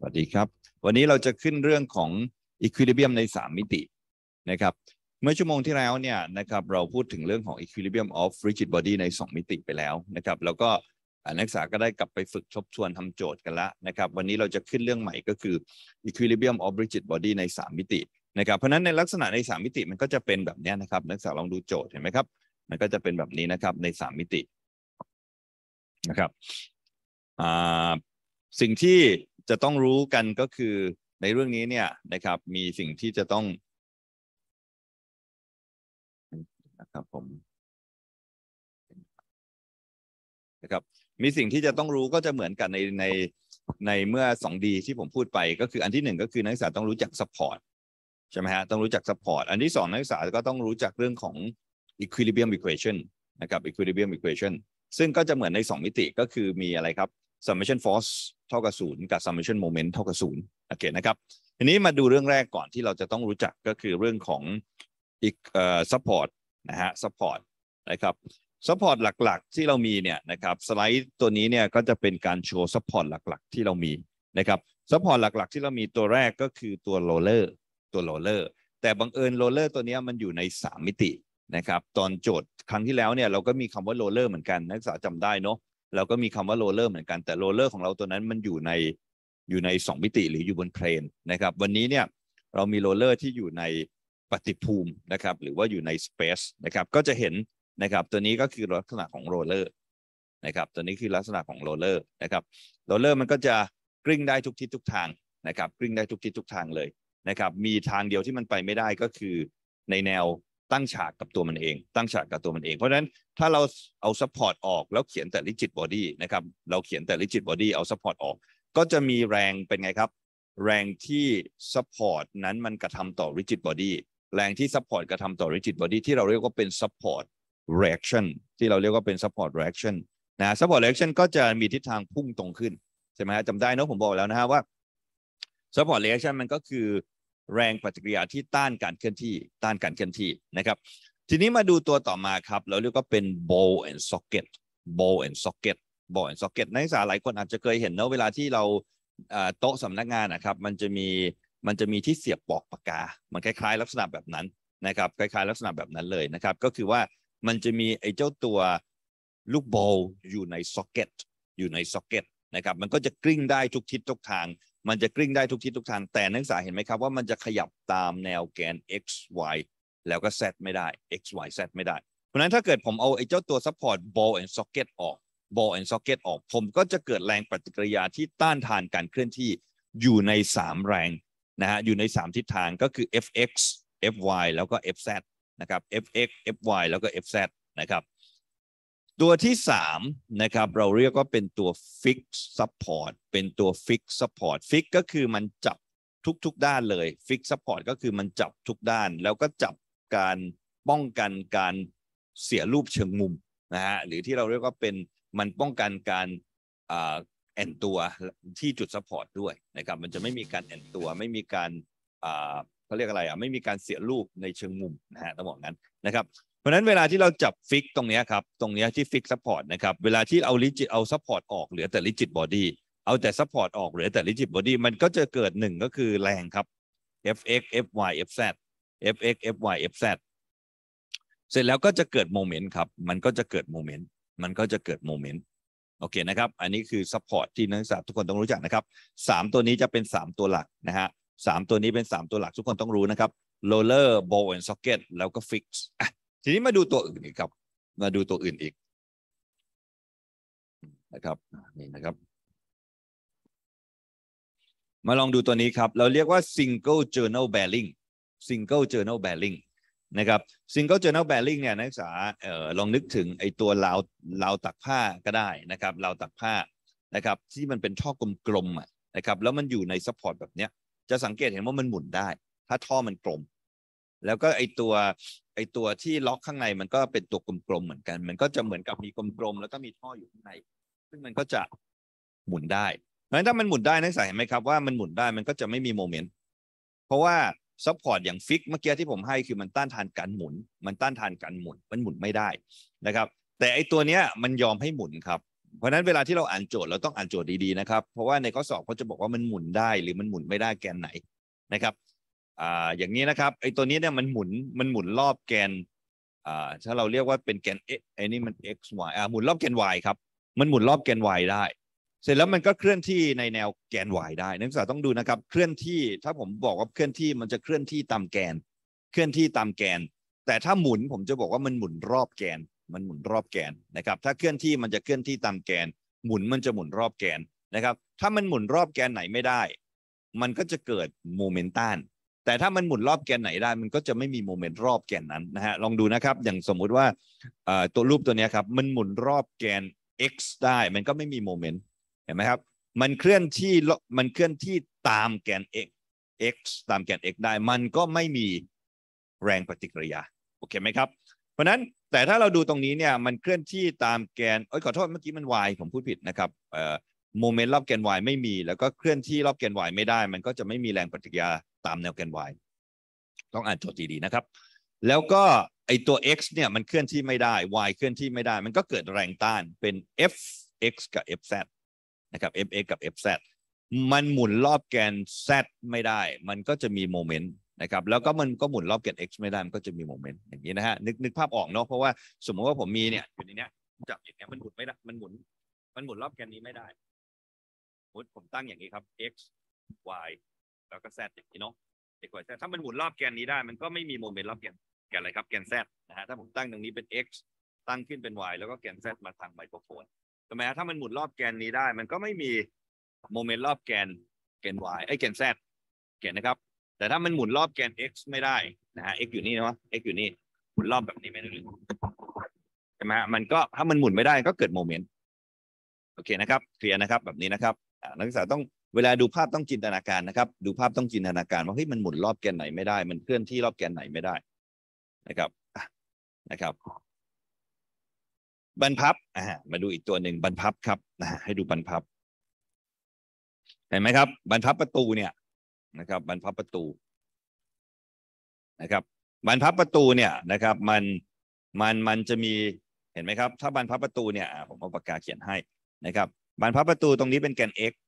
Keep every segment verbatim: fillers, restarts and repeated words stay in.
สวัสดีครับวันนี้เราจะขึ้นเรื่องของ Equilibrium ในสามมิตินะครับเมื่อชั่วโมงที่แล้วเนี่ยนะครับเราพูดถึงเรื่องของ Equilibrium of Rigid Body ในสองมิติไปแล้วนะครับแล้วก็นักศึกษาก็ได้กลับไปฝึกทบทวนทำโจทย์กันแล้วนะครับวันนี้เราจะขึ้นเรื่องใหม่ก็คือ Equilibrium of Rigid Body ในสามมิตินะครับเพราะฉะนั้นในลักษณะในสามมิติมันก็จะเป็นแบบนี้นะครับนักศึกษาลองดูโจทย์เห็นไหมครับมันก็จะเป็นแบบนี้นะครับในสามมิตินะครับสิ่งที่จะต้องรู้กันก็คือในเรื่องนี้เนี่ยนะครับมีสิ่งที่จะต้องนะครับผมนะครับมีสิ่งที่จะต้องรู้ก็จะเหมือนกันในในในเมื่อ สองดี ที่ผมพูดไปก็คืออันที่หนึ่งก็คือนักศึกษาต้องรู้จัก support ใช่ไหมฮะต้องรู้จัก support อันที่สองนักศึกษาก็ต้องรู้จักเรื่องของ equilibrium equation นะครับ equilibrium equation ซึ่งก็จะเหมือนในสองมิติก็คือมีอะไรครับ summation force เท่ากับศูนย์กับ summation moment เท่ากับศูนย์โอเคนะครับทีนี้มาดูเรื่องแรกก่อนที่เราจะต้องรู้จักก็คือเรื่องของอีกเอ่อ support นะฮะ support นะครับ support หลักๆที่เรามีเนี่ยนะครับสไลด์ตัวนี้เนี่ยก็จะเป็นการโชว์ support หลักๆที่เรามีนะครับ support หลักๆที่เรามีตัวแรกก็คือตัว roller ตัว roller แต่บังเอิญ roller ตัวนี้มันอยู่ในสามมิตินะครับตอนโจทย์ครั้งที่แล้วเนี่ยเราก็มีคำว่า roller เหมือนกันนักศึกษาจำได้เนาะเราก็มีคำว่าโรลเลอร์เหมือนกันแต่โรลเลอร์ของเราตัวนั้นมันอยู่ในอยู่ในสองมิติหรืออยู่บนเพลนนะครับวันนี้เนี่ยเรามีโรลเลอร์ที่อยู่ในปฏิภูมินะครับหรือว่าอยู่ในสเปซนะครับก็จะเห็นนะครับตัวนี้ก็คือลักษณะของโรลเลอร์นะครับตัวนี้คือลักษณะของโรลเลอร์นะครับโรลเลอร์มันก็จะกลิ้งได้ทุกทิศทุกทางนะครับกลิ้งได้ทุกทิศทุกทางเลยนะครับมีทางเดียวที่มันไปไม่ได้ก็คือในแนวตั้งฉากกับตัวมันเองตั้งฉากกับตัวมันเองเพราะฉะนั้นถ้าเราเอา support ออกแล้วเขียนแต่ rigid body นะครับเราเขียนแต่ rigid body เอา support ออกก็จะมีแรงเป็นไงครับแรงที่ support นั้นมันกระทำต่อ rigid body แรงที่ support กระทำต่อ rigid body ที่เราเรียกว่าเป็น support reaction ที่เราเรียกว่าเป็น support reaction นะ support reaction ก็จะมีทิศทางพุ่งตรงขึ้นใช่ไหมจำได้นะผมบอกแล้วนะฮะว่า support reaction มันก็คือแรงปฏิกิริยาที่ต้านการเคลื่อนที่ต้านการเคลื่อนที่นะครับทีนี้มาดูตัวต่อมาครับเราเรียกว่าเป็น ball and socket ball and socket ball and socket นักศึกษาหลายคนอาจจะเคยเห็นเนอะเวลาที่เราโต๊ะสำนักงานนะครับมันจะมีมันจะมีที่เสียบปอกปากกามันคล้ายๆลักษณะแบบนั้นนะครับคล้ายๆลักษณะแบบนั้นเลยนะครับก็คือว่ามันจะมีไอ้เจ้าตัวลูกบอลอยู่ใน socket อยู่ใน socket นะครับมันก็จะกลิ้งได้ทุกทิศทุกทางมันจะกลิ้งได้ทุกทิศทุกทางแต่นักศึกษาเห็นไหมครับว่ามันจะขยับตามแนวแกน x y แล้วก็ z ไม่ได้ x y z ไม่ได้เพราะฉะนั้นถ้าเกิดผมเอาไอ้เจ้าตัว support ball and socket ออก ball and socket ออกผมก็จะเกิดแรงปฏิกิริยาที่ต้านทานการเคลื่อนที่อยู่ในสามแรงนะฮะอยู่ในสามทิศทางก็คือ fx fy แล้วก็ fz นะครับ fx fy แล้วก็ fz นะครับตัวที่สามนะครับเราเรียกว่าเป็นตัว fix support เป็นตัว fix support fix ก็คือมันจับทุกๆด้านเลย fix support ก็คือมันจับทุกด้านแล้วก็จับการป้องกันการเสียรูปเชิงมุมนะฮะหรือที่เราเรียกว่าเป็นมันป้องกันการอ่าแอนตัวที่จุด support ด้วยนะครับมันจะไม่มีการแอนตัวไม่มีการอ่าเขาเรียกอะไรอ่ะไม่มีการเสียรูปในเชิงมุมนะฮะต้องบอกงั้นนะครับเพราะฉะนั้นเวลาที่เราจับฟิกตรงนี้ครับตรงนี้ที่ฟิกซัพพอร์ตนะครับเวลาที่เอา rigid เอาซัพพอร์ตออกเหลือแต่ rigid body เอาแต่ซัพพอร์ตออกเหลือแต่ rigid body มันก็จะเกิดหนึ่งก็คือแรงครับ fx fy fz fx fy fz เสร็จแล้วก็จะเกิดโมเมนต์ครับมันก็จะเกิดโมเมนต์มันก็จะเกิดโมเมนต์โอเคนะครับอันนี้คือซัพพอร์ตที่นักศึกษาทุกคนต้องรู้จักนะครับสามตัวนี้จะเป็นสามตัวหลักนะฮะสามตัวนี้เป็นสามตัวหลักทุกคนต้องรู้นะครับ roller ball and socket แล้วก็ fixทีนี้มาดูตัวอื่นอีกครับมาดูตัวอื่นอีกนะครับนี่นะครับมาลองดูตัวนี้ครับเราเรียกว่า single journal bearing single journal bearing นะครับ single journal bearing เนี่ยนักศึกษาเอ่อลองนึกถึงไอ้ตัวราวราวตักผ้าก็ได้นะครับราวตักผ้านะครับที่มันเป็นท่อกลมๆอ่ะนะครับแล้วมันอยู่ใน support แบบเนี้ยจะสังเกตเห็นว่ามันหมุนได้ถ้าท่อมันกลมแล้วก็ไอตัวไอตัวที่ล็อกข้างในมันก็เป็นตัวกลมๆเหมือนกันมันก็จะเหมือนกับมีกลมๆแล้วก็มีท่ออยู่ข้างในซึ่งมันก็จะหมุนได้เพราะฉะนั้นถ้ามันหมุนได้นักศึกษาเห็นไหมครับว่ามันหมุนได้มันก็จะไม่มีโมเมนต์เพราะว่าซัพพอร์ตอย่างฟิกเมื่อกี้ที่ผมให้คือมันต้านทานการหมุนมันต้านทานการหมุนมันหมุนไม่ได้นะครับแต่ไอตัวเนี้ยมันยอมให้หมุนครับเพราะฉะนั้นเวลาที่เราอ่านโจทย์เราต้องอ่านโจทย์ดีๆนะครับเพราะว่าในข้อสอบเขาจะบอกว่ามันหมุนได้หรือมันหมุนไม่ได้แกนไหนนะครับอ่าอย่างนี้นะครับไอ้ตัวนี้เนี่ยมันหมุนมันหมุนรอบแกนอ่าถ้าเราเรียกว่าเป็นแกน x ไอ้นี่มัน x y อ่าหมุนรอบแกน y ครับมันหมุนรอบแกน y ได้เสร็จแล้วมันก็เคลื่อนที่ในแนวแกน y ได้นักศึกษาต้องดูนะครับเคลื่อนที่ถ้าผมบอกว่าเคลื่อนที่มันจะเคลื่อนที่ตามแกนเคลื่อนที่ตามแกนแต่ถ้าหมุนผมจะบอกว่ามันหมุนรอบแกนมันหมุนรอบแกนนะครับถ้าเคลื่อนที่มันจะเคลื่อนที่ตามแกนหมุนมันจะหมุนรอบแกนนะครับถ้ามันหมุนรอบแกนไหนไม่ได้มันก็จะเกิดโมเมนตัมแต่ถ้ามันหมุนรอบแกนไหนได้มันก็จะไม่มีโมเมนต์รอบแกนนั้นนะฮะลองดูนะครับอย่างสมมุติว่าตัวรูปตัวนี้ครับมันหมุนรอบแกน x ได้มันก็ไม่มีโมเมนต์เห็นไหมครับมันเคลื่อนที่มันเคลื่อนที่ตามแกน x x ตามแกน x ได้มันก็ไม่มีแรงปฏิกิริยาโอเคไหมครับเพราะนั้นแต่ถ้าเราดูตรงนี้เนี่ยมันเคลื่อนที่ตามแกนเอ้ยขอโทษเมื่อกี้มัน y ผมพูดผิดนะครับเอ่อโมเมนต์รอบแกน y ไม่มีแล้วก็เคลื่อนที่รอบแกน y ไม่ได้มันก็จะไม่มีแรงปฏิกิริยาตามแนวแกน y ต้องอ่านโจทย์ดีๆนะครับแล้วก็ไอตัว x เนี่ยมันเคลื่อนที่ไม่ได้ y เคลื่อนที่ไม่ได้มันก็เกิดแรงต้านเป็น fx กับ fz นะครับ fx กับ fz มันหมุนรอบแกน z ไม่ได้มันก็จะมีโมเมนต์นะครับแล้วก็มันก็หมุนรอบแกน x ไม่ได้มันก็จะมีโมเมนต์อย่างนี้นะฮะนึกนึกภาพออกเนาะเพราะว่าสมมติว่าผมมีเนี่ยอยู่ในเนี้ยจับอย่างเงี้ยมันหมุนไม่ได้มันหมุนมันหมุนรอบแกนนี้ไม่ได้ผมตั้งอย่างนี้ครับ x y แล้วก็ z อย่างนี้เนาะ x y z ถ้ามันหมุนรอบแกนนี้ได้มันก็ไม่มีโมเมนต์รอบแกนแกนอะไรครับแกน z นะฮะถ้าผมตั้งตรงนี้เป็น x ตั้งขึ้นเป็น y แล้วก็แกน z มาทางไมโครโฟนทำไมฮะถ้ามันหมุนรอบแกนนี้ได้มันก็ไม่มีโมเมนต์รอบแกนแกน y ไอ้แกน z แกนนะครับแต่ถ้ามันหมุนรอบแกน x ไม่ได้นะฮะ x อยู่นี่เนาะ x อยู่นี่หมุนรอบแบบนี้ไม่ได้ใช่ไหมฮะมันก็ถ้ามันหมุนไม่ได้ก็เกิดโมเมนต์โอเคนะครับเคลียร์นะครับแบบนี้นะครับนักศึกษาต้องเวลาดูภาพต้องจินตนาการนะครับดูภาพต้องจินตนาการว่าเฮ้ยมันหมุนรอบแกนไหนไม่ได้มันเคลื่อนที่รอบแกนไหนไม่ได้นะครับนะครับบรรพับอ่ามาดูอีกตัวหนึ่งบรรพับครับนะให้ดูบรรพับเห็นไหมครับบรรพับประตูเนี่ยนะครับบรรพับประตูนะครับบรรพับประตูเนี่ยนะครับมันมันมันจะมีเห็นไหมครับถ้าบรรพับประตูเนี่ยผมเอาปากกาเขียนให้นะครับบรรพับประตูตรงนี้เป็นแกน x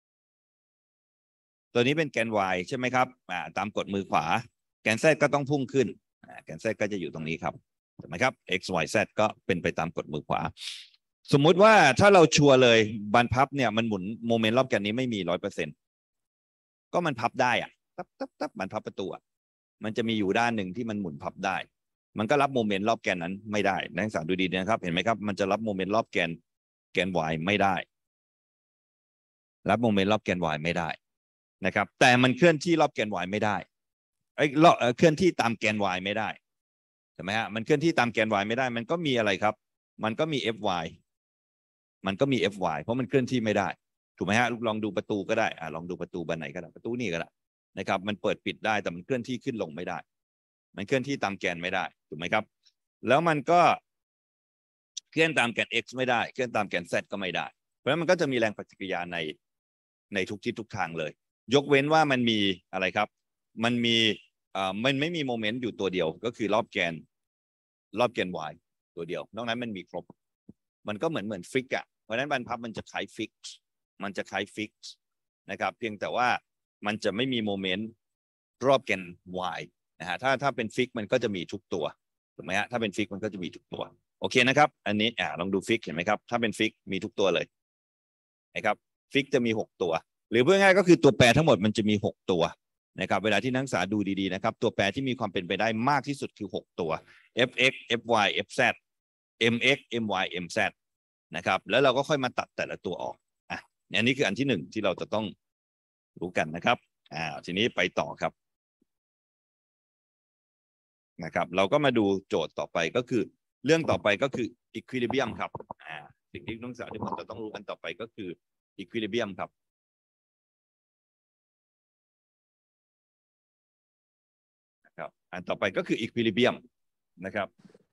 ตัวนี้เป็นแกน y ใช่ไหมครับอ่าตามกฎมือขวาแกน z ก็ต้องพุ่งขึ้นอ่าแกน z ก็จะอยู่ตรงนี้ครับเห็นไหมครับ x y z ก็เป็นไปตามกฎมือขวาสมมุติว่าถ้าเราชัวร์เลยบรรพับเนี่ยมันหมุนโมเมนต์รอบแกนนี้ไม่มีร้อยเปอร์เซ็นต์ก็มันพับได้อะตับตับตับบรรพับประตูอะมันจะมีอยู่ด้านหนึ่งที่มันหมุนพับได้มันก็รับโมเมนต์รอบแกนนั้นไม่ได้นักศึกษาดูดีนะครับเห็นไหมครับมันจะรับโมเมนต์รอบแกนแกน y ไม่ได้รับโมเมนต์รอบแกน y ไม่ได้นะครับแต่มันเคลื่อนที่รอบแกน y ไม่ได้ไอ้รอบเคลื่อนที่ตามแกน y ไม่ได้ใช่ไหมฮะมันเคลื่อนที่ตามแกน y ไม่ได้มันก็มีอะไรครับมันก็มี fy มันก็มี fy เพราะมันเคลื่อนที่ไม่ได้ถูกไหมฮะลองดูประตูก็ได้อ่าลองดูประตูบานไหนก็ได้ประตูนี่ก็ได้นะครับมันเปิดปิดได้แต่มันเคลื่อนที่ขึ้นลงไม่ได้มันเคลื่อนที่ตามแกนไม่ได้ถูกไหมครับแล้วมันก็เคลื่อนตามแกน x ไม่ได้เคลื่อนตามแกน z ก็ไม่ได้เพราะฉะนั้นมันก็จะมีแรงปฏิกิริยาในในทุกทิศทุกทางเลยยกเว้นว่ามันมีอะไรครับมันมีอ่ามันไม่มีโมเมนต์อยู่ตัวเดียวก็คือรอบแกนรอบแกน y ตัวเดียวนอกนั้นมันมีครบมันก็เหมือนเหมือนฟิกอะเพราะฉะนั้นบรรพับมันจะคล้ายฟิกมันจะคล้ายฟิกนะครับเพียงแต่ว่ามันจะไม่มีโมเมนต์รอบแกน y นะฮะถ้าถ้าเป็นฟิกมันก็จะมีทุกตัวถูกไหมฮะถ้าเป็นฟิกมันก็จะมีทุกตัวโอเคนะครับอันนี้อ่าลองดูฟิกเห็นไหมครับถ้าเป็นฟิกมีทุกตัวเลยนะครับฟิกจะมีหกตัวหรือเพื่อง่ายก็คือตัวแปรทั้งหมดมันจะมีหกตัวนะครับเวลาที่นักศึกษาดูดีๆนะครับตัวแปรที่มีความเป็นไปได้มากที่สุดคือหกตัว fx fy fz mx my mz นะครับแล้วเราก็ค่อยมาตัดแต่ละตัวออกอ่ะอันนี้คืออันที่หนึ่งที่เราจะต้องรู้กันนะครับอ่าทีนี้ไปต่อครับนะครับเราก็มาดูโจทย์ต่อไปก็คือเรื่องต่อไปก็คือ equilibrium ครับอ่าสิ่งที่นักศึกษาทุกคนจะต้องรู้กันต่อไปก็คือ equilibrium ครับนะครับอันต่อไปก็คือ equilibrium นะครับ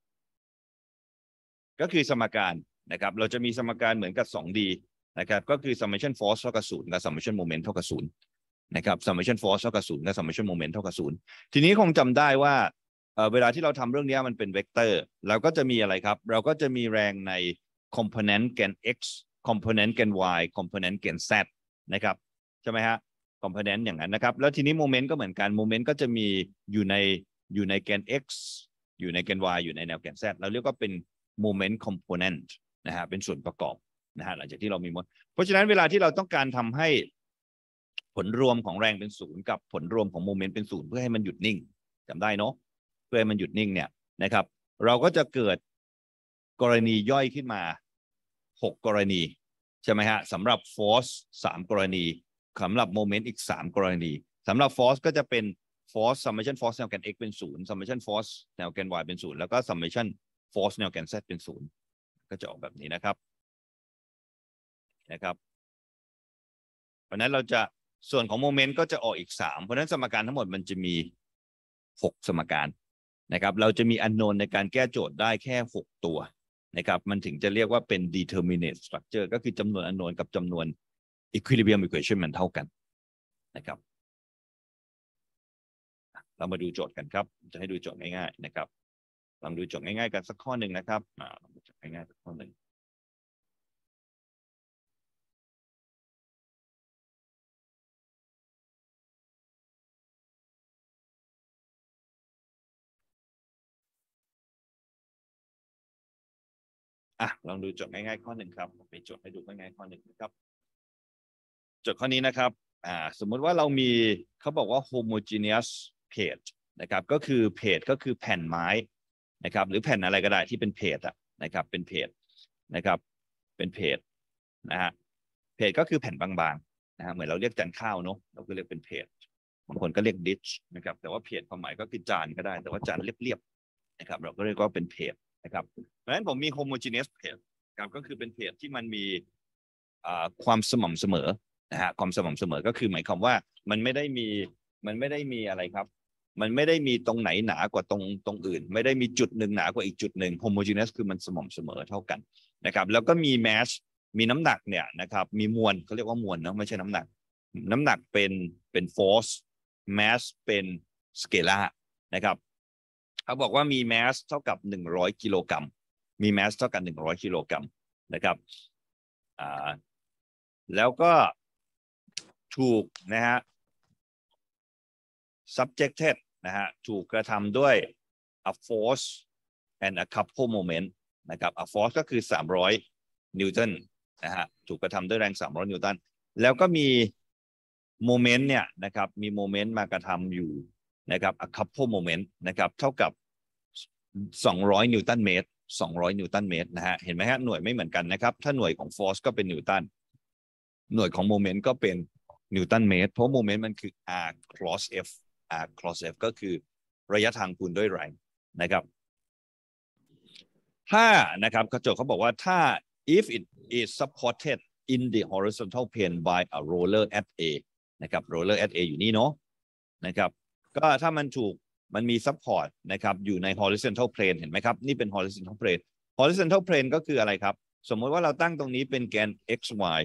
ก็คือสมการนะครับเราจะมีสมการเหมือนกับ สอง ดี นะครับก็คือ summation force เท่ากับศูนย์กับ summation moment เท่ากับศูนย์นะครับ summation force เท่ากับศูนย์กับ summation moment เท่ากับศูนย์ทีนี้คงจำได้ว่าเอ่อเวลาที่เราทำเรื่องนี้มันเป็นเวกเตอร์เราก็จะมีอะไรครับเราก็จะมีแรงใน component แกน x component แกน y component แกน z นะครับใช่ไหมฮะ component อย่างนั้นนะครับแล้วทีนี้โมเมนต์ก็เหมือนกันโมเมนต์ก็จะมีอยู่ในอยู่ในแกน x อยู่ในแกน y อยู่ในแนวแกน z เราเรียกว่าเป็น moment component นะฮะเป็นส่วนประกอบนะฮะหลังจากที่เรามีหมดเพราะฉะนั้นเวลาที่เราต้องการทำให้ผลรวมของแรงเป็นศูนย์กับผลรวมของโมเมนต์เป็นศูนย์เพื่อให้มันหยุดนิ่งจำได้เนาะเพื่อให้มันหยุดนิ่งเนี่ยนะครับเราก็จะเกิดกรณีย่อยขึ้นมาหกกรณีใช่ไหมฮะสำหรับ force สามกรณีสำหรับโมเมนต์อีกสามกรณีสำหรับ force ก็จะเป็น force summation force แนวแกน x เป็นศูนย์ summation force แนวแกน y เป็นศูนย์แล้วก็ summation force แนวแกน z เป็นศูนย์ก็จะออกแบบนี้นะครับนะครับเพราะนั้นเราจะส่วนของโมเมนต์ก็จะออกอีกสามเพราะนั้นสมการทั้งหมดมันจะมีหกสมการนะครับเราจะมีอันโนนในการแก้โจทย์ได้แค่หกตัวนะครับมันถึงจะเรียกว่าเป็น determinate structure ก็คือจำนวนอันโนนกับจำนวน equilibrium equation มันเท่ากันนะครับเรามาดูโจทย์กันครับจะให้ดูโจทย์ง่ายๆนะครับลองดูโจทย์ง่ายๆกันสักข้อหนึ่งนะครับอ่าลองดูโจทย์ง่ายๆสักข้อหนึ่งอ่ะลองดูโจทย์ง่ายๆข้อหนึ่งครับผมมีโจทย์ให้ดูง่ายๆข้อหนึ่งนะครับโจทย์ข้อนี้นะครับอ่าสมมุติว่าเรามีเขาบอกว่า homogeneous plate นะครับก็คือเพจก็คือแผ่นไม้นะครับหรือแผ่นอะไรก็ได้ที่เป็นเพจอะนะครับเป็นเพจนะครับเป็นเพจนะฮะเพจก็คือแผ่นบางๆนะฮะเหมือนเราเรียกจานข้าวเนาะเราก็เรียกเป็นเพจบางคนก็เรียกดิชนะครับแต่ว่าเพจความหมายก็คือจานก็ได้แต่ว่าจานเรียบๆนะครับเราก็เรียกว่าเป็นเพจนะครับเพราะฉะนั้นผมมี homogeneous plate ครับก็คือเป็นเพจที่มันมีความสม่ำเสมอนะฮะความสม่ำเสมอก็คือหมายความว่ามันไม่ได้มีมันไม่ได้มีอะไรครับมันไม่ได้มีตรงไหนหนากว่าตรงตรงอื่นไม่ได้มีจุดหนึ่งหนากว่าอีกจุดหนึ่ง homogeneous คือมันสม่ำเสมอเท่ากันนะครับแล้วก็มี mass มีน้ำหนักเนี่ยนะครับมีมวลเขาเรียกว่ามวลเนาะไม่ใช่น้ำหนักน้ำหนักเป็นเป็น force mass เป็น scalar นะครับเขาบอกว่ามี mass เท่ากับหนึ่งร้อยกิโลกรัมมี mass เท่ากับหนึ่งร้อยกิโลกรัมนะครับอ่าแล้วก็ถูกนะฮะ subjected นะฮะถูกกระทำด้วย a force and a couple moment นะครับ a force ก็คือสามร้อยนิวตันนะฮะถูกกระทำด้วยแรงสามร้อยนิวตันแล้วก็มีโมเมนต์เนี่ยนะครับมีโมเมนต์มากระทำอยู่นะครับ a couple moment นะครับเท่ากับสองร้อยนิวตันเมตรสองร้อยนิวตันเมตรนะฮะเห็นไหมฮะหน่วยไม่เหมือนกันนะครับถ้าหน่วยของ force ก็เป็นนิวตันหน่วยของโมเมนต์ก็เป็นนิวตันเมตรเพราะโมเมนต์มันคือ r cross f r cross f ก็คือระยะทางคูณด้วยแรงนะครับถ้านะครับกระจกเขาบอกว่าถ้า if it is supported in the horizontal plane by a roller at A นะครับ roller at A อยู่นี่เนาะนะครับก็ถ้ามันถูกมันมี support นะครับอยู่ใน horizontal plane เห็นไหมครับนี่เป็น horizontal plane horizontal plane ก็คืออะไรครับสมมติว่าเราตั้งตรงนี้เป็นแกน x y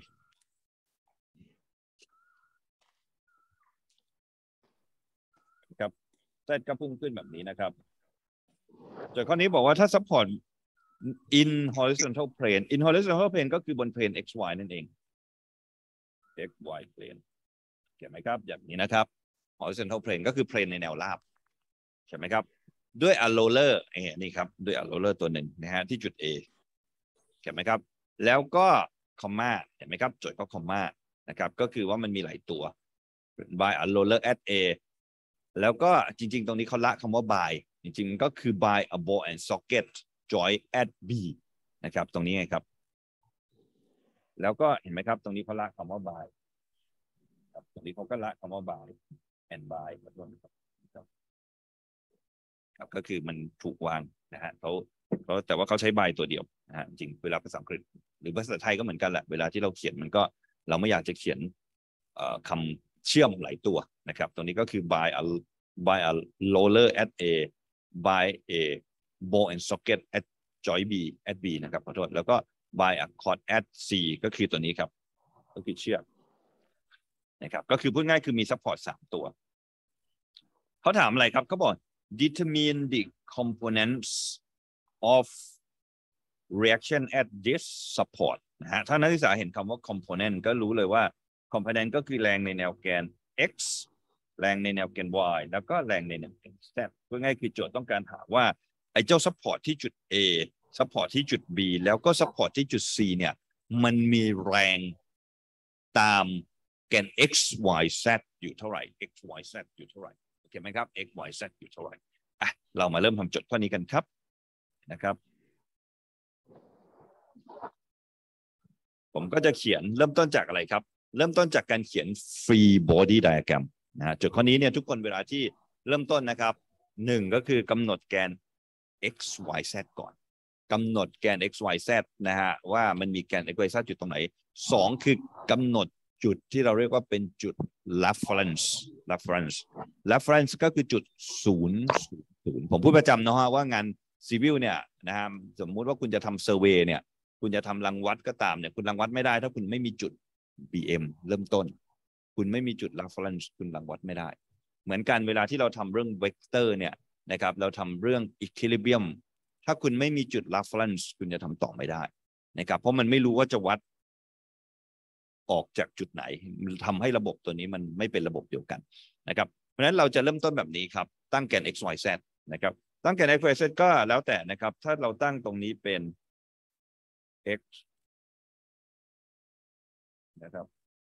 ครับเซตก็พุ่งขึ้นแบบนี้นะครับโจทย์ข้อนี้บอกว่าถ้า support in horizontal plane in horizontal plane ก็คือบน plane x y นั่นเอง x y plane เห็นไหมครับอย่างนี้นะครับ horizontal plane ก็คือ plane ในแนวราบใช่ไหมครับด้วย a roller นี่ครับด้วย a roller ตัวหนึ่งนะฮะที่จุด A เห็นไหมครับแล้วก็คอมมาเห็นไหมครับโจทย์ก็คอมมานะครับก็คือว่ามันมีหลายตัว by a roller at A แล้วก็จริงๆตรงนี้เขาละคำว่า by จริงๆก็คือ by a ball and socket joint at B นะครับตรงนี้ไงครับแล้วก็เห็นไหมครับตรงนี้เขาละคำว่า by ครับตรงนี้เขาก็ละคำว่า by and by ขอโทษนะครับครับก็คือมันถูกวางนะฮะเขาเขาแต่ว่าเขาใช้ by ตัวเดียวนะฮะจริงเวลาภาษาอังกฤษหรือภาษาไทยก็เหมือนกันแหละเวลาที่เราเขียนมันก็เราไม่อยากจะเขียนคำเชื่อมหลายตัวนะครับตรงนี้ก็คือ by a by a roller at A by a ball and socket at joint B at B นะครับขอโทษแล้วก็ by a cord at C ก็คือตัวนี้ครับก็คือเชือกนะครับก็คือพูดง่ายคือมี support สามตัวเขาถามอะไรครับเขาบอก determine the components of reaction at this support นะฮะถ้านักศึกษาเห็นคำว่า component ก็รู้เลยว่า component ก็คือแรงในแนวแกน x แรงในแนวแกน y แล้วก็แรงในแนวแกน z เพื่อง่ายคือโจทย์ต้องการหาว่าไอ้เจ้า support ที่จุด A support ที่จุด B แล้วก็ support ที่จุด C เนี่ยมันมีแรงตามแกน x y z อยู่เท่าไหร่ x y z อยู่เท่าไหร่โอเคไหมครับ x y z อยู่เท่าไหร่อ่ะเรามาเริ่มทำโจทย์ข้อนี้กันครับนะครับผมก็จะเขียนเริ่มต้นจากอะไรครับเริ่มต้นจากการเขียน free body diagram นะฮะโจทย์ข้อนี้เนี่ยทุกคนเวลาที่เริ่มต้นนะครับหนึ่งก็คือกำหนดแกน x y z ก่อนกำหนดแกน x y z นะฮะว่ามันมีแกน x y z จุดตรงไหนสองคือกำหนดจุดที่เราเรียกว่าเป็นจุด reference reference reference ก็คือจุดศูนย์ศูนย์ผมพูดประจำนะฮะว่างานซีวิลเนี่ยนะฮะสมมุติว่าคุณจะทำเซอร์เวย์เนี่ยคุณจะทำรังวัดก็ตามเนี่ยคุณรังวัดไม่ได้ถ้าคุณไม่มีจุด บี เอ็ม เริ่มต้นคุณไม่มีจุด reference คุณรังวัดไม่ได้เหมือนกันเวลาที่เราทำเรื่องเวกเตอร์เนี่ยนะครับเราทำเรื่อง equilibrium ถ้าคุณไม่มีจุด reference คุณจะทำต่อไม่ได้นะครับเพราะมันไม่รู้ว่าจะวัดออกจากจุดไหนทำให้ระบบตัวนี้มันไม่เป็นระบบเดียวกันนะครับเพราะฉะนั้นเราจะเริ่มต้นแบบนี้ครับตั้งแกน x y z นะครับตั้งแกน x y z ก็แล้วแต่นะครับถ้าเราตั้งตรงนี้เป็น x นะครับ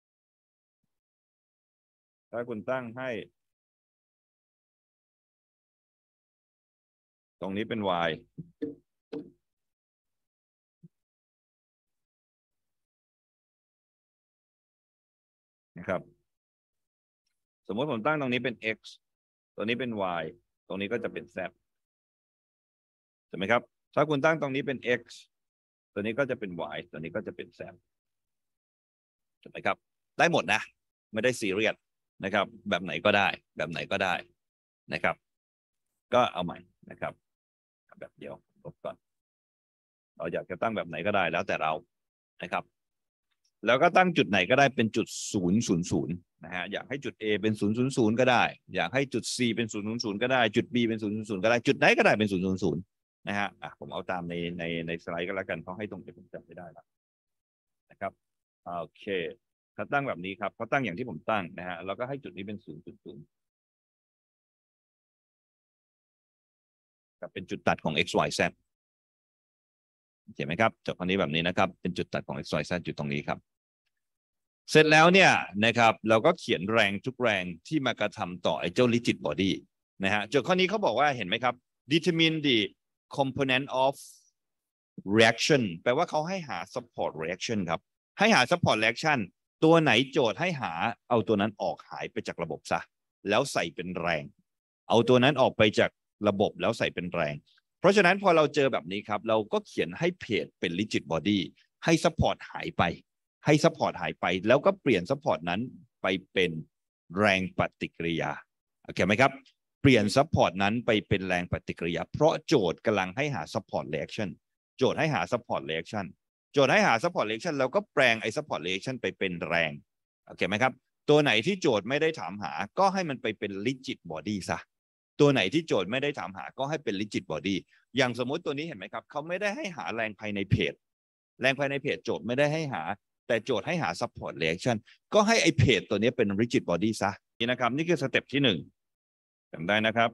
ถ้าคุณตั้งให้ตรงนี้เป็น y นะครับสมมติผมตั้งตรงนี้เป็น x ตัวนี้เป็น y ตรงนี้ก็จะเป็น z ใช่ไหมครับถ้าคุณตั้งตรงนี้เป็น x ตัวนี้ก็จะเป็น y ตัวนี้ก็จะเป็น z ใช่ไหมครับได้หมดนะไม่ได้ซีเรียสนะครับแบบไหนก็ได้แบบไหนก็ได้นะครับก็เอาใหม่นะครับแบบเดียวลบก่อนเราอยากจะตั้งแบบไหนก็ได้แล้วแต่เรานะครับแล้วก็ตั้งจุดไหนก็ได้เป็นจุดศูนย์ศูนย์ศูนย์นะฮะอยากให้จุด A เป็นศูนย์ศูนย์ศูนย์ก็ได้อยากให้จุด C เป็นศูนย์ศูนย์ศูนย์ก็ได้จุด B เป็นศูนย์ศูนย์ศูนย์ก็ได้จุดไหนก็ได้เป็นศูนย์ศูนย์ศูนย์นะฮะอ่ะผมเอาตามในในในสไลด์ก็แล้วกันเขาให้ตรงนี้ผมจำไม่ได้แล้วนะครับโอเคเขาตั้งแบบนี้ครับเขาตั้งอย่างที่ผมตั้งนะฮะแล้วก็ให้จุดนี้เป็นศูนย์จุดศูนย์กับเป็นจุดตัดของ x y z เห็นไหมครับจากตรงนี้แบบนี้นะครับเป็นจุดตัดของ x y z จุดตรงนี้ครับเสร็จแล้วเนี่ยนะครับเราก็เขียนแรงทุกแรงที่มากระทำต่อไอ้เจ้า rigid body นะฮะโจทย์ข้อนี้เขาบอกว่าเห็นไหมครับ determine the component of reaction แปลว่าเขาให้หา support reaction ครับให้หา support reaction ตัวไหนโจทย์ให้หาเอาตัวนั้นออกหายไปจากระบบซะแล้วใส่เป็นแรงเอาตัวนั้นออกไปจากระบบแล้วใส่เป็นแรงเพราะฉะนั้นพอเราเจอแบบนี้ครับเราก็เขียนให้เพจเป็น rigid body ให้ support หายไปให้ support หายไปแล้วก็เปลี่ยน support นั้นไปเป็นแรงปฏิกิริยาโอเคไหมครับเปลี่ยน support นั้นไปเป็นแรงปฏิกิริยาเพราะโจทย์กำลังให้หา support reaction โจทย์ให้หา support reaction โจทย์ให้หา support reaction แล้วก็แปลงไอ้ support reaction ไปเป็นแรงโอเคไหมครับตัวไหนที่โจทย์ไม่ได้ถามหาก็ให้มันไปเป็น rigid body ซะตัวไหนที่โจทย์ไม่ได้ถามหาก็ให้เป็น rigid body อย่างสมมุติตัวนี้เห็นไหมครับเขาไม่ได้ให้หาแรงภายในเพจแรงภายในเพจโจทย์ไม่ได้ให้หาแต่โจทย์ให้หา support reaction ก็ให้ไอ้เพจตัวนี้เป็น rigid body ซะนี่นะครับนี่คือสเต็ปที่หนึ่งจำได้นะครับ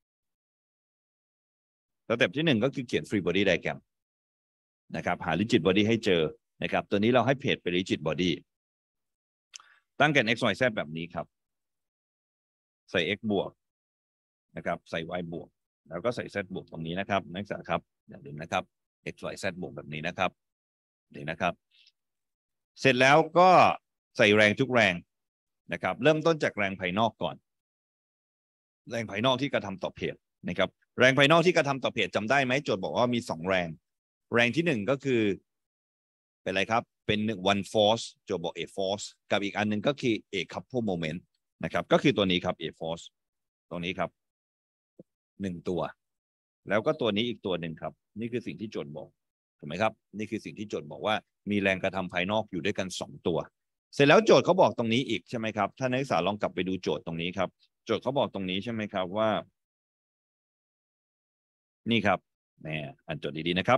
สเต็ปที่หนึ่งก็คือเขียน free body diagram นะครับหา rigid body ให้เจอนะครับตัวนี้เราให้เพจเป็น rigid body ตั้งแกน x y z แบบนี้ครับใส่ x บวกนะครับใส่ y บวกแล้วก็ใส่ z บวกตรงนี้นะครับนักศึกษาครับอย่าลืมนะครับ x y z บวกแบบนี้นะครับนี่นะครับเสร็จแล้วก็ใส่แรงทุกแรงนะครับเริ่มต้นจากแรงภายนอกก่อนแรงภายนอกที่กระทำต่อเพจนะครับแรงภายนอกที่กระทำต่อเพจจำได้ไหมโจทย์บอกว่ามีสองแรงแรงที่หนึ่งก็คือเป็นอะไรครับเป็น one force โจทย์บอก a force กับอีกอันหนึ่งก็คือ a couple moment นะครับก็คือตัวนี้ครับ a force ตรงนี้ครับหนึ่งตัวแล้วก็ตัวนี้อีกตัวหนึ่งครับนี่คือสิ่งที่โจทย์บอกถูกไหมครับนี่คือสิ่งที่โจทย์บอกว่ามีแรงกระทำภายนอกอยู่ด้วยกันสองตัวเสร็จแล้วโจทย์เขาบอกตรงนี้อีกใช่ไหมครับถ้านักศึกษาลองกลับไปดูโจทย์ตรงนี้ครับโจทย์เขาบอกตรงนี้ใช่ไหมครับว่านี่ครับแหมอ่านโจทย์ดีๆนะครับ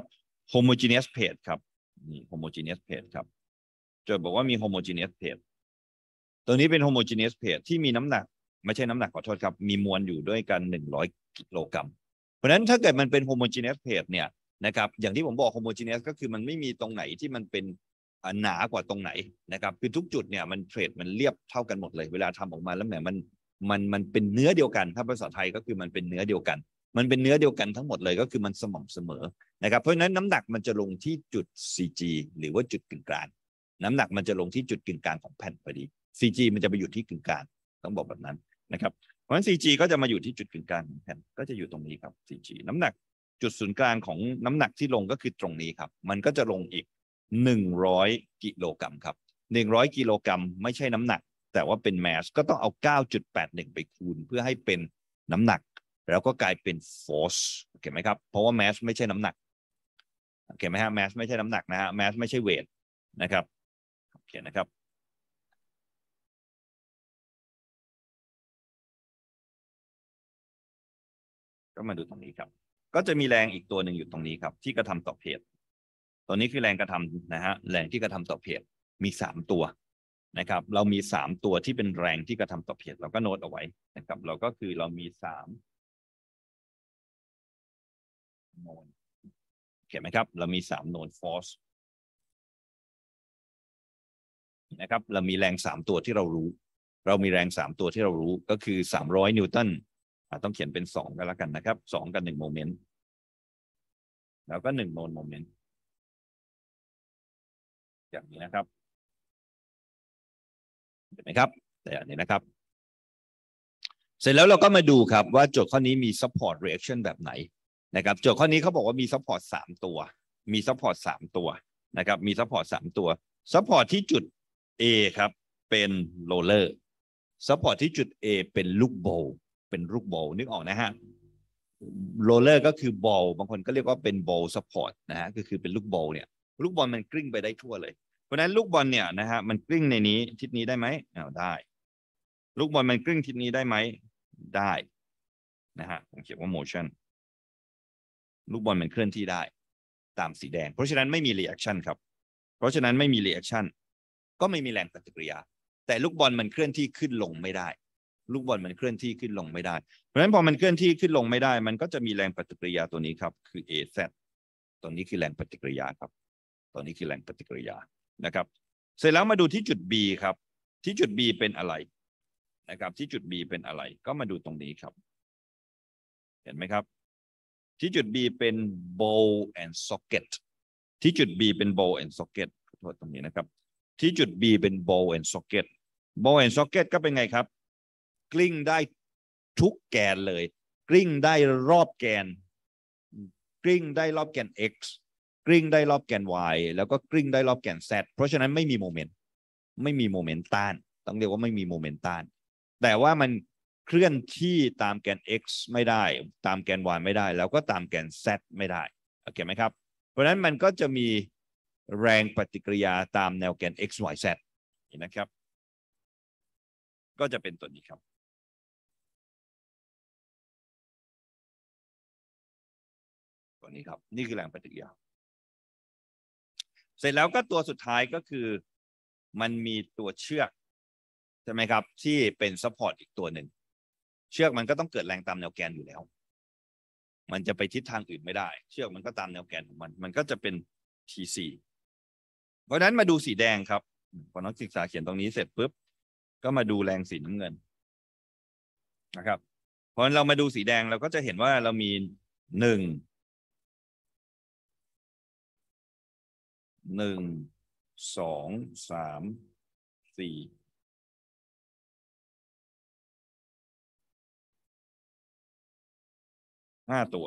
homogeneous page ครับนี่ homogeneous page ครับโจทย์บอกว่ามี homogeneous page ตัวนี้เป็น homogeneous page ที่มีน้ำหนักไม่ใช่น้ำหนักขอโทษครับมีมวลอยู่ด้วยกันหนึ่งร้อยกิโลกรัมเพราะฉะนั้นถ้าเกิดมันเป็น homogeneous page เนี่ยนะครับอย่างที่ผมบอก homogeneous ก็คือมันไม่มีตรงไหนที่มันเป็นหนากว่าตรงไหนนะครับคือทุกจุดเนี่ยมันเทรดมันเรียบเท่ากันหมดเลยเวลาทำออกมาแล้วแหมมันมันมันเป็นเนื้อเดียวกันถ้าภาษาไทยก็คือมันเป็นเนื้อเดียวกันมันเป็นเนื้อเดียวกันทั้งหมดเลยก็คือมันสม่ำเสมอนะครับเพราะฉะนั้นน้ำหนักมันจะลงที่จุด ซี จี หรือว่าจุดกึ่งกลางน้ำหนักมันจะลงที่จุดกึ่งกลางของแผ่นพอดี ซี จี มันจะไปอยู่ที่กึ่งกลางต้องบอกแบบนั้นนะครับเพราะฉะนั้น ซี จี ก็จะมาอยู่ที่จุดกึ่งกลางของแผ่นก็จะอยู่ตรงนี้ครับ ซี จี น้ำหนักจุดศูนย์กลางของน้ำหนักที่ลงก็คือตรงนี้ครับมันก็จะลงอีกหนึ่งร้อยกิโลกรัมครับหนึ่งร้อยกิโลกรัมไม่ใช่น้ำหนักแต่ว่าเป็นแมสก็ต้องเอา เก้าจุดแปดหนึ่ง ไปคูณเพื่อให้เป็นน้ำหนักแล้วก็กลายเป็น force โอเคไหมครับเพราะว่าแมสไม่ใช่น้ำหนักโอเคไหมฮะแมสไม่ใช่น้ำหนักนะฮะแมสไม่ใช่เวทนะครับโอเคนะครับก็มาดูตรงนี้ครับก็จะมีแรงอีกตัวหนึ่งอยู่ตรงนี้ครับที่กระทำต่อเพจตัวนี้คือแรงกระทำนะฮะแรงที่กระทำต่อเพจมีสามตัวนะครับเรามีสามตัวที่เป็นแรงที่กระทำต่อเพจเราก็โน้ตเอาไว้นะครับเราก็คือเรามีสามโนนเห็นไหมครับเรามีสามโนนฟอร์สนะครับเรามีแรงสามตัวที่เรารู้เรามีแรงสามตัวที่เรารู้ก็คือสามร้อยนิวตันต้องเขียนเป็นสองก็แล้วกันนะครับสองกับหนึ่งโมเมนต์แล้วก็หนึ่งโนนโมเมนต์อย่างนี้นะครับเห็นไหมครับแต่อันนี้นะครับเสร็จแล้วเราก็มาดูครับว่าโจทย์ข้อนี้มี support reaction แบบไหนนะครับโจทย์ข้อนี้เขาบอกว่ามี support สามตัวมี support สามตัวนะครับมี support สามตัว support ที่จุด A ครับเป็น roller support ที่จุด A เป็นลูกโบว์เป็นลูกโบว์นึกออกนะฮะ roller ก็คือบอลบางคนก็เรียกว่าเป็น ball support นะฮะก็คือเป็นลูกบอลเนี่ยลูกบอลมันกลิ้งไปได้ทั่วเลยเพราะฉะนั้นลูกบอลเนี่ยนะฮะมันกลิ้งในนี้ทิศนี้ได้ไหมอ้าวได้ลูกบอลมันกลิ้งทิศนี้ได้ไหมได้นะฮะผมเขียนว่า motion ลูกบอลมันเคลื่อนที่ได้ตามสีแดงเพราะฉะนั้นไม่มี reaction ครับเพราะฉะนั้นไม่มี reaction ก็ไม่มีแรงปฏิกิริยาแต่ลูกบอลมันเคลื่อนที่ขึ้นลงไม่ได้ลูกบอลมันเคลื่อนที่ขึ้นลงไม่ได้เพราะฉะนั้นพอมันเคลื่อนที่ขึ้นลงไม่ได้มันก็จะมีแรงปฏิกิริยาตัวนี้ครับคือ เอ แซด ตัวนี้คือแรงปฏิกิริยาครับตัวนี้คือแรงปฏิกิริยานะครับเสร็จแล้วมาดูที่จุด B ครับที่จุด B เป็นอะไรนะครับที่จุด B เป็นอะไรก็มาดูตรงนี้ครับเห็นไหมครับที่จุด B เป็น ball and socket ที่จุด B เป็น ball and socket ขอโทษตรงนี้นะครับที่จุด B เป็น ball and socket ball and socket ก็เป็นไงครับกลิ้งได้ทุกแกนเลยกลิ้งได้รอบแกนกลิ้งได้รอบแกน x กลิ้งได้รอบแกน y แล้วก็กลิ้งได้รอบแกน z เพราะฉะนั้นไม่มีโมเมนต์ไม่มีโมเมนต์ต้านต้องเรียกว่าไม่มีโมเมนต์ต้านแต่ว่ามันเคลื่อนที่ตามแกน x ไม่ได้ตามแกน y ไม่ได้แล้วก็ตามแกน z ไม่ได้โอเคไหมครับเพราะฉะนั้นมันก็จะมีแรงปฏิกิริยาตามแนวแกน x y z นะครับก็จะเป็นตัวนี้ครับตัวนี้ครับนี่คือแรงปฏิกิริยาเสร็จแล้วก็ตัวสุดท้ายก็คือมันมีตัวเชือกใช่ไหมครับที่เป็นซัพพอร์ตอีกตัวหนึ่งเชือกมันก็ต้องเกิดแรงตามแนวแกนอยู่แล้วมันจะไปทิศทางอื่นไม่ได้เชือกมันก็ตามแนวแกนของมันมันก็จะเป็น ที ซี เพราะฉะนั้นมาดูสีแดงครับพอนักศึกษาเขียนตรงนี้เสร็จปุ๊บก็มาดูแรงสีน้ำเงินนะครับพอเรามาดูสีแดงเราก็จะเห็นว่าเรามีหนึ่งหนึ่งสองสามสี่ห้าตัว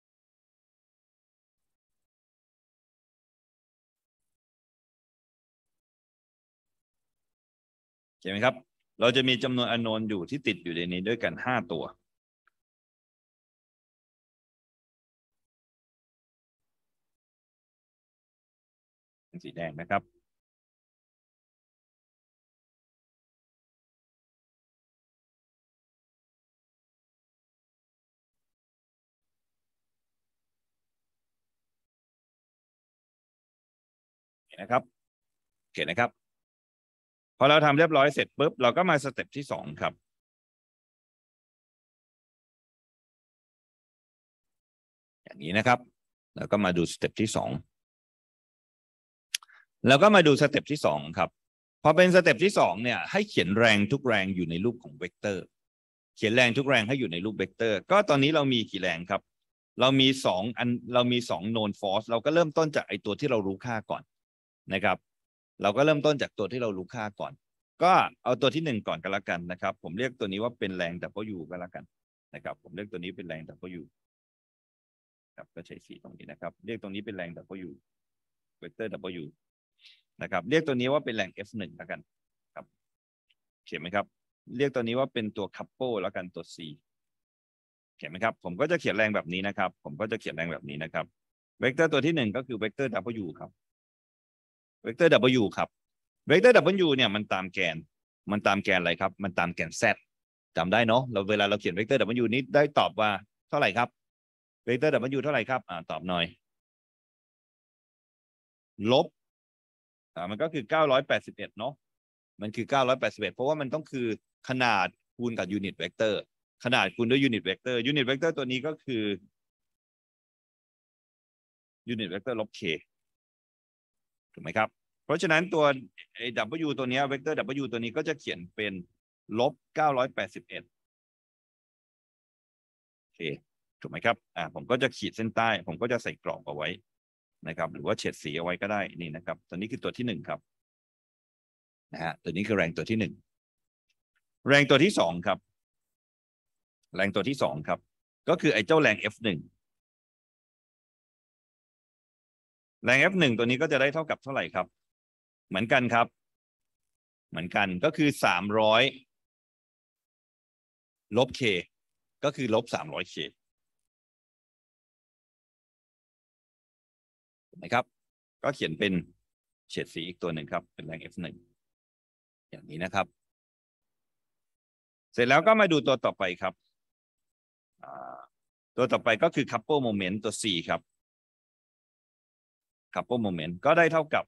ใช่ไหมครับเราจะมีจำนวนอะโนนอยู่ที่ติดอยู่ในนี้ด้วยกันห้าตัวสีแดงนะครับนะครับโอเคนะครับพอเราทำเรียบร้อยเสร็จปุ๊บเราก็มาสเต็ปที่สองครับอย่างนี้นะครับแล้วก็มาดูสเต็ปที่สองแล้วก็มาดูสเต็ปที่สองครับพอเป็นสเต็ปที่สองเนี่ยให้เขียนแรงทุกแรงอยู่ในรูปของเวกเตอร์เขียนแรงทุกแรงให้อยู่ในรูปเวกเตอร์ก็ตอนนี้เรามีกี่แรงครับเรามีสองอันเรามีสอง known force เราก็เริ่มต้นจากไอตัวที่เรารู้ค่าก่อนนะครับเราก็เริ่มต้นจากตัวที่เรารู้ค่าก่อนก็เอาตัวที่หนึ่งก่อนกันละกันนะครับผมเรียกตัวนี้ว่าเป็นแรง W ก็แล้วกันนะครับผมเรียกตัวนี้เป็นแรง W ครับก็ใช้สีตรงนี้นะครับเรียกตรงนี้เป็นแรง W เวกเตอร์ W นะครับเรียกตัวนี้ว่าเป็นแรง เอฟ หนึ่ง แล้วกันครับเขียนไหมครับเรียกตัวนี้ว่าเป็นตัว couple แล้วกันตัว C เขียนไหมครับผมก็จะเขียนแรงแบบนี้นะครับผมก็จะเขียนแรงแบบนี้นะครับเวกเตอร์ตัวที่หนึ่งก็คือเวกเตอร์ W ครับเวกเตอร์ W ครับเวกเตอร์ W เนี่ยมันตามแกนมันตามแกนอะไรครับมันตามแกน Z จำได้เนาะเราเวลาเราเขียนเวกเตอร์ W นี้ได้ตอบว่าเท่าไหร่ครับเวกเตอร์ W เท่าไหร่ครับอ่าตอบหน่อยลบอ่ามันก็คือเก้าร้อยแปดสิบเอ็ดเนาะมันคือเก้าร้อยแปดสิบเอ็ดเพราะว่ามันต้องคือขนาดคูณกับยูนิตเวกเตอร์ขนาดคูณด้วยยูนิตเวกเตอร์ยูนิตเวกเตอร์ตัวนี้ก็คือยูนิตเวกเตอร์ลบ k ถูกไหมครับเพราะฉะนั้นตัวไอ้ W ตัวนี้เวกเตอร์ W ตัวนี้ก็จะเขียนเป็นลบเก้าร้อยแปดสิบเอ็ดโอเคถูกไหมครับอ่าผมก็จะขีดเส้นใต้ผมก็จะใส่กรอบเอาไว้นะครับหรือว่าเฉดสีเอาไว้ก็ได้นี่นะครับตัวนี้คือตัวที่หนึ่งครับนะฮะตัวนี้คือแรงตัวที่หนึ่งแรงตัวที่สองครับแรงตัวที่สองครับก็คือไอ้เจ้าแรง เอฟ หนึ่ง แรง เอฟ หนึ่ง ตัวนี้ก็จะได้เท่ากับเท่าไหร่ครับเหมือนกันครับเหมือนกันก็คือสามร้อยลบ k ก็คือลบสามร้อย k ถูกไหมครับก็เขียนเป็นเฉดสีอีกตัวหนึ่งครับเป็นแรง เอฟ หนึ่ง อย่างนี้นะครับเสร็จแล้วก็มาดูตัวต่อไปครับตัวต่อไปก็คือ couple moment ตัว C ครับ couple moment ก็ได้เท่ากับ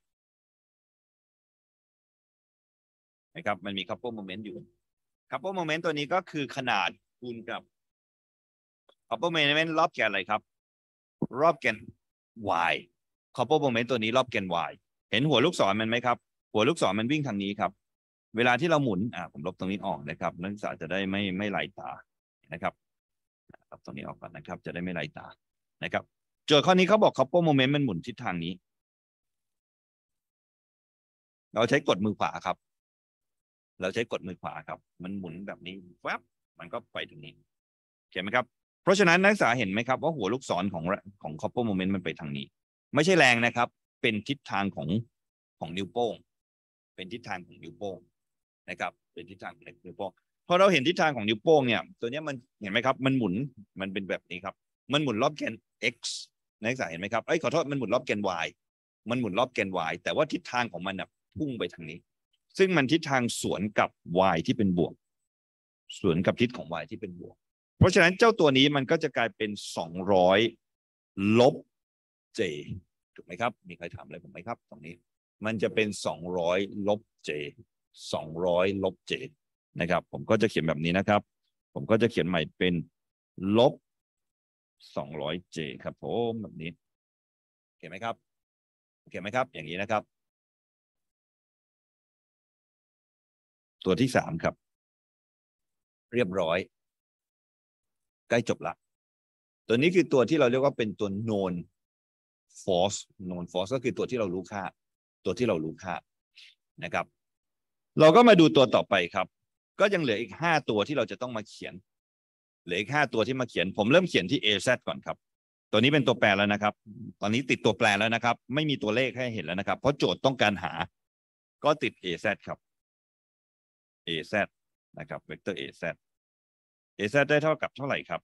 นะครับมันมี couple moment อยู่ couple moment ตัวนี้ก็คือขนาดคูณกับ couple moment รอบแกนอะไรครับรอบแกน y couple moment ตัวนี้รอบแกน y เห็นหัวลูกศรมันไหมครับหัวลูกศรมันวิ่งทางนี้ครับเวลาที่เราหมุนอ่าผมลบตรงนี้ออกนะครับนักศึกษาจะได้ไม่ไม่ไหลตานะครับลบตรงนี้ออกก่อนนะครับจะได้ไม่ไหลตานะครับโจทย์ข้อนี้เขาบอก couple moment มันหมุนทิศทางนี้เราใช้กดมือขวาครับเราใช้กดมือขวาครับมันหมุนแบบนี้แวบมันก็ไปตรงนี้เห็นไหมครับเพราะฉะนั้นนักศึกษาเห็นไหมครับว่าหัวลูกศรของของ couple moment มันไปทางนี้ไม่ใช่แรงนะครับเป็นทิศทางของของนิ้วโป้งเป็นทิศทางของนิ้วโป้งนะครับเป็นทิศทางของนิ้วโป้งพอเราเห็นทิศทางของนิ้วโป้งเนี่ยตัวนี้มันเห็นไหมครับมันหมุนมันเป็นแบบนี้ครับมันหมุนรอบแกน x นักศึกษาเห็นไหมครับเอ้ยขอโทษมันหมุนรอบแกน y มันหมุนรอบแกน y แต่ว่าทิศทางของมันนะพุ่งไปทางนี้ซึ่งมันทิศทางสวนกับ y ที่เป็นบวกสวนกับทิศของ y ที่เป็นบวกเพราะฉะนั้นเจ้าตัวนี้มันก็จะกลายเป็นสองร้อยลบ j ถูกไหมครับมีใครถามอะไรผมไหมครับตรงนี้มันจะเป็นสองร้อยลบ j สองร้อยลบ j นะครับผมก็จะเขียนแบบนี้นะครับผมก็จะเขียนใหม่เป็นลบสองร้อย j ครับผมแบบนี้เห็นไหมครับเห็นไหมครับอย่างนี้นะครับตัวที่สามครับเรียบร้อยใกล้จบละตัวนี้คือตัวที่เราเรียกว่าเป็นตัว known force known force ก็คือตัวที่เรารู้ค่าตัวที่เรารู้ค่านะครับเราก็มาดูตัวต่อไปครับก็ยังเหลืออีกห้าตัวที่เราจะต้องมาเขียนเหลืออีกห้าตัวที่มาเขียนผมเริ่มเขียนที่ az ก่อนครับตัวนี้เป็นตัวแปรแล้วนะครับตอนนี้ติดตัวแปรแล้วนะครับไม่มีตัวเลขให้เห็นแล้วนะครับเพราะโจทย์ต้องการหาก็ติด az ครับ az นะครับเวกเตอร์ az az ได้เท่ากับเท่าไหร่ครับ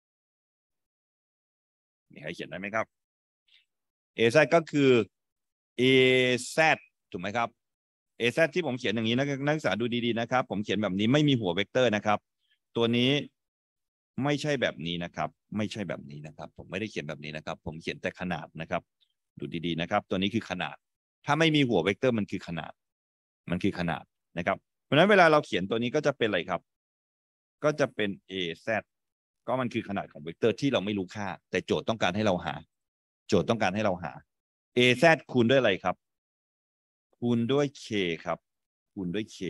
มีใครเขียนได้ไหมครับ az ก็คือ az ถูกไหมครับ az ที่ผมเขียนอย่างนี้นักศึกษาดูดีๆนะครับผมเขียนแบบนี้ไม่มีหัวเวกเตอร์นะครับตัวนี้ไม่ใช่แบบนี้นะครับไม่ใช่แบบนี้นะครับผมไม่ได้เขียนแบบนี้นะครับผมเขียนแต่ขนาดนะครับดูดีๆนะครับตัวนี้คือขนาดถ้าไม่มีหัวเวกเตอร์มันคือขนาดมันคือขนาดนะครับเพราะฉะนั้นเวลาเราเขียนตัวนี้ก็จะเป็นอะไรครับก็จะเป็น a z ก็มันคือขนาดของเวกเตอร์ที่เราไม่รู้ค่าแต่โจทย์ต้องการให้เราหาโจทย์ต้องการให้เราหา a z คูณด้วยอะไรครับคูณด้วย k ครับคูณด้วย k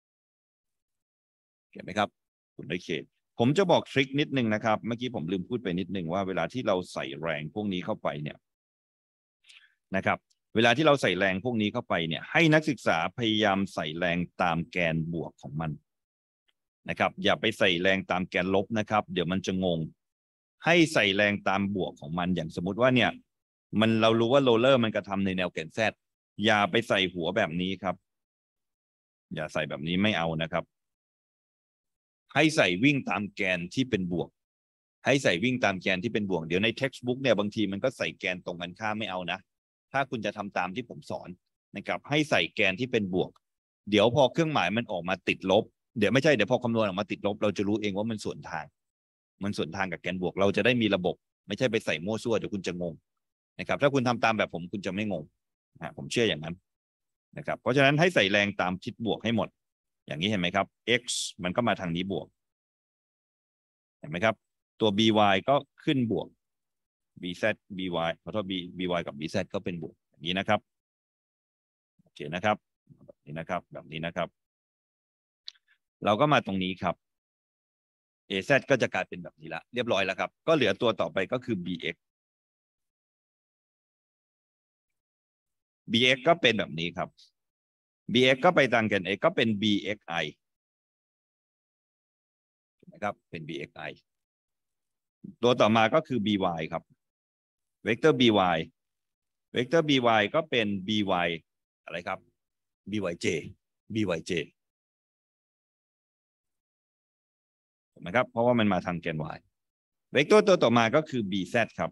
เห็นไหมครับคูณด้วย k ผมจะบอกทริคนิดนึงนะครับเมื่อกี้ผมลืมพูดไปนิดนึงว่าเวลาที่เราใส่แรงพวกนี้เข้าไปเนี่ยนะครับเวลาที่เราใส่แรงพวกนี้เข้าไปเนี่ยให้นักศึกษาพยายามใส่แรงตามแกนบวกของมันนะครับอย่าไปใส่แรงตามแกนลบนะครับเดี๋ยวมันจะงงให้ใส่แรงตามบวกของมันอย่างสมมุติว่าเนี่ยมันเรารู้ว่าโรลเลอร์มันกระทำในแนวแกน Z อย่าไปใส่หัวแบบนี้ครับอย่าใส่แบบนี้ไม่เอานะครับให้ใส่วิ่งตามแกนที่เป็นบวกให้ใส่วิ่งตามแกนที่เป็นบวกเดี๋ยวใน textbook เนี่ยบางทีมันก็ใส่แกนตรงกันข้ามไม่เอานะถ้าคุณจะทำตามที่ผมสอนนะครับให้ใส่แกนที่เป็นบวกเดี๋ยวพอเครื่องหมายมันออกมาติดลบเดี๋ยวไม่ใช่เดี๋ยวพอคำนวณออกมาติดลบเราจะรู้เองว่ามันสวนทางมันสวนทางกับแกนบวกเราจะได้มีระบบไม่ใช่ไปใส่มั่วซั่วเดี๋ยวคุณจะงงนะครับถ้าคุณทำตามแบบผมคุณจะไม่งงนะผมเชื่ออย่างนั้นนะครับเพราะฉะนั้นให้ใส่แรงตามทิศบวกให้หมดอย่างนี้เห็นไหมครับ x มันก็มาทางนี้บวกเห็นไหมครับตัว by ก็ขึ้นบวก bz by ขอโทษ b by กับ bz ก็เป็นบวกอย่างนี้นะครับโอเคนะครับแบบนี้นะครับแบบนี้นะครับเราก็มาตรงนี้ครับ az ก็จะกลายเป็นแบบนี้ละเรียบร้อยแล้วครับก็เหลือตัวต่อไปก็คือ bx bx ก็เป็นแบบนี้ครับ bx ก็ไปตามแกน x ก็เป็น bxi นะครับเป็น bxi ตัวต่อมาก็คือ by ครับเวกเตอร์ by เวกเตอร์ by ก็เป็น by อะไรครับ byj byj ถูกไหมครับเพราะว่ามันมาทางแกน y เวกเตอร์ตัวต่อมาก็คือ bz ครับ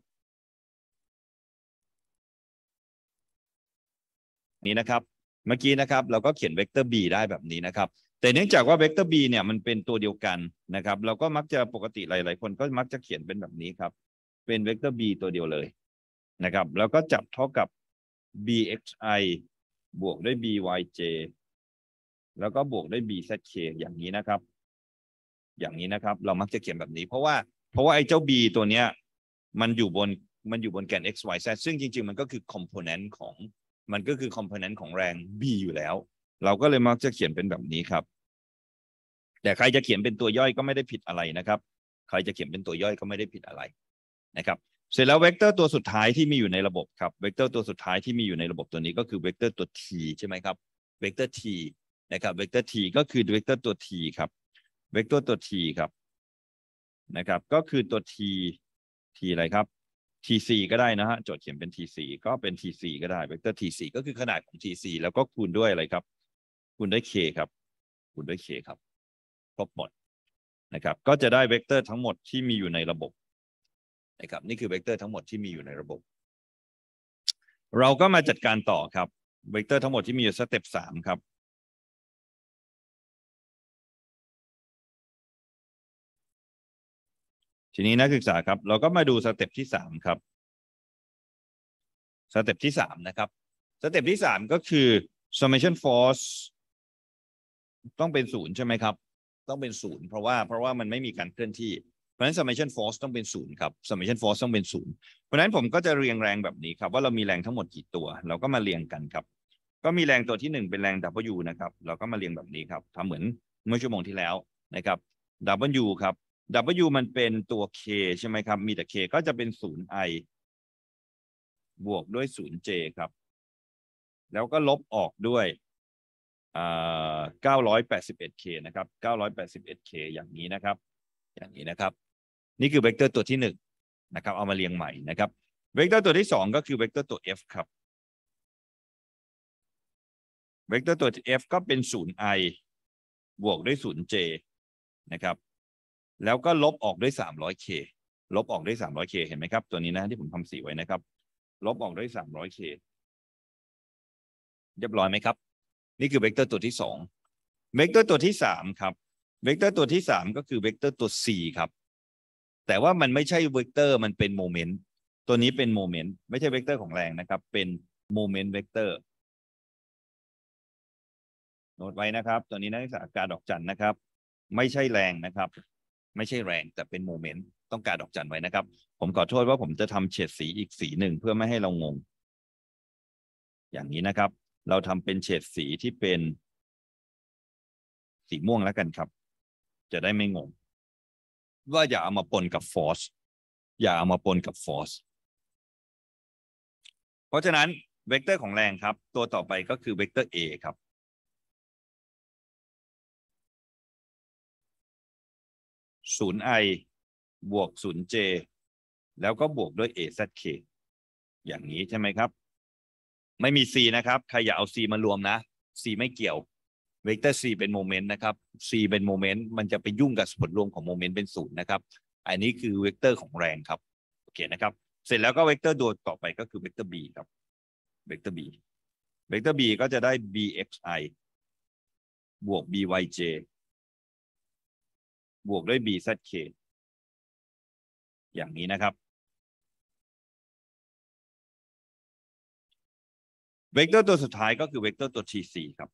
นี้นะครับเมื่อกี้นะครับเราก็เขียนเวกเตอร์ b ได้แบบนี้นะครับแต่เนื่องจากว่าเวกเตอร์ b เนี่ยมันเป็นตัวเดียวกันนะครับเราก็มักจะปกติหลายๆคนก็มักจะเขียนเป็นแบบนี้ครับเป็นเวกเตอร์ b ตัวเดียวเลยนะครับแล้วก็จับเท่ากับ bxi บวกด้วย byj แล้วก็บวกด้วย bzk อย่างนี้นะครับอย่างนี้นะครับเรามักจะเขียนแบบนี้เพราะว่าเพราะว่าไอ้เจ้า b ตัวเนี้ยมันอยู่บนมันอยู่บนแกน x y z ซึ่งจริงๆมันก็คือ component ของมันก็คือ component ของแรง b อยู่แล้วเราก็เลยมักจะเขียนเป็นแบบนี้ครับแต่ใครจะเขียนเป็นตัวย่อยก็ไม่ได้ผิดอะไรนะครับใครจะเขียนเป็นตัวย่อยก็ไม่ได้ผิดอะไรนะครับเสร็จแล้วเวกเตอร์ตัวสุดท้ายที่มีอยู่ในระบบครับเวกเตอร์ตัวสุดท้ายที่มีอยู่ในระบบตัวนี้ก็คือเวกเตอร์ตัว t ใช่ไหมครับเวกเตอร์ t นะครับเวกเตอร์ t ก็คือเวกเตอร์ตัว t ครับเวกเตอร์ตัว t ครับนะครับก็คือตัว t t อะไรครับ tc ก็ได้นะฮะโจทย์เขียนเป็น tc ก็เป็น tc ก็ได้เวกเตอร์ tc ก็คือขนาดของ tc แล้วก็คูณด้วยอะไรครับคูณด้วย k ครับคูณด้วย k ครับครบหมดนะครับก็จะได้เวกเตอร์ทั้งหมดที่มีอยู่ในระบบนะครับนี่คือเวกเตอร์ทั้งหมดที่มีอยู่ในระบบเราก็มาจัดการต่อครับเวกเตอร์ทั้งหมดที่มีอยู่สเต็ปสามครับทีนี้นักศึกษาครับเราก็มาดูสเต็ปที่สามครับสเต็ปที่สามนะครับสเต็ปที่สามก็คือ summation force ต้องเป็นศูนย์ใช่ไหมครับต้องเป็นศูนย์เพราะว่าเพราะว่ามันไม่มีการเคลื่อนที่เพราะฉะนั้น summation force ต้องเป็นศูนย์ครับ summation force ต้องเป็นศูนย์เพราะฉะนั้นผมก็จะเรียงแรงแบบนี้ครับว่าเรามีแรงทั้งหมดกี่ตัวเราก็มาเรียงกันครับก็มีแรงตัวที่หนึ่งเป็นแรง W นะครับเราก็มาเรียงแบบนี้ครับทำเหมือนเมื่อชั่วโมงที่แล้วนะครับ W ครับ W มันเป็นตัว K ใช่ไหมครับมีแต่ K ก็จะเป็นศูนย์ I บวกด้วยศูนย์ J ครับแล้วก็ลบออกด้วยเก้าร้อยแปดสิบเอ็ด เค นะครับเก้าร้อยแปดสิบเอ็ด เค อย่างนี้นะครับอย่างนี้นะครับนี่คือเวกเตอร์ตัวที่หนึ่งนะครับเอามาเรียงใหม่นะครับเวกเตอร์ตัวที่สองก็คือเวกเตอร์ตัว F ครับเวกเตอร์ตัว F ก็เป็นศูนย์ I บวกด้วยศูนย์ J นะครับแล้วก็ลบออกด้วยสามร้อย เค ลบออกด้วยสามร้อย เค เห็นไหมครับตัวนี้นะที่ผมทำสีไว้นะครับลบออกด้วยสามร้อย เค เรียบร้อยไหมครับนี่คือเวกเตอร์ตัวที่สองเวกเตอร์ตัวที่สามครับเวกเตอร์ตัวที่สามก็คือเวกเตอร์ตัว C ครับแต่ว่ามันไม่ใช่เวกเตอร์มันเป็นโมเมนต์ตัวนี้เป็นโมเมนต์ไม่ใช่เวกเตอร์ของแรงนะครับเป็นโมเมนต์เวกเตอร์โน้ตไว้นะครับตัวนี้นักศึกษากาดอกจันนะครับไม่ใช่แรงนะครับไม่ใช่แรงแต่เป็นโมเมนต์ต้องกาดอกจันไว้นะครับผมขอโทษว่าผมจะทำเฉดสีอีกสีหนึ่งเพื่อไม่ให้เรางงอย่างนี้นะครับเราทำเป็นเฉดสีที่เป็นสีม่วงแล้วกันครับจะได้ไม่งงว่าอย่าเอามาปนกับฟอสอย่าเอามาปนกับฟอสเพราะฉะนั้นเวกเตอร์ของแรงครับตัวต่อไปก็คือเวกเตอร์ A ครับศูนย์ i บวกศูนย์ j แล้วก็บวกด้วย a z k อย่างนี้ใช่ไหมครับไม่มี c นะครับใครอย่าเอา c มารวมนะ c ไม่เกี่ยวเวกเตอร์ c เป็นโมเมนต์นะครับ c เป็นโมเมนต์มันจะไปยุ่งกับผลรวมของโมเมนต์เป็นศูนย์นะครับอันนี้คือเวกเตอร์ของแรงครับโอเคนะครับเสร็จแล้วก็เวกเตอร์ตัวต่อไปก็คือเวกเตอร์ b ครับเวกเตอร์ b เวกเตอร์ b ก็จะได้ bxi บวก byj บวกด้วย bzk อย่างนี้นะครับเวกเตอร์ตัวสุดท้ายก็คือเวกเตอร์ตัว tc ครับ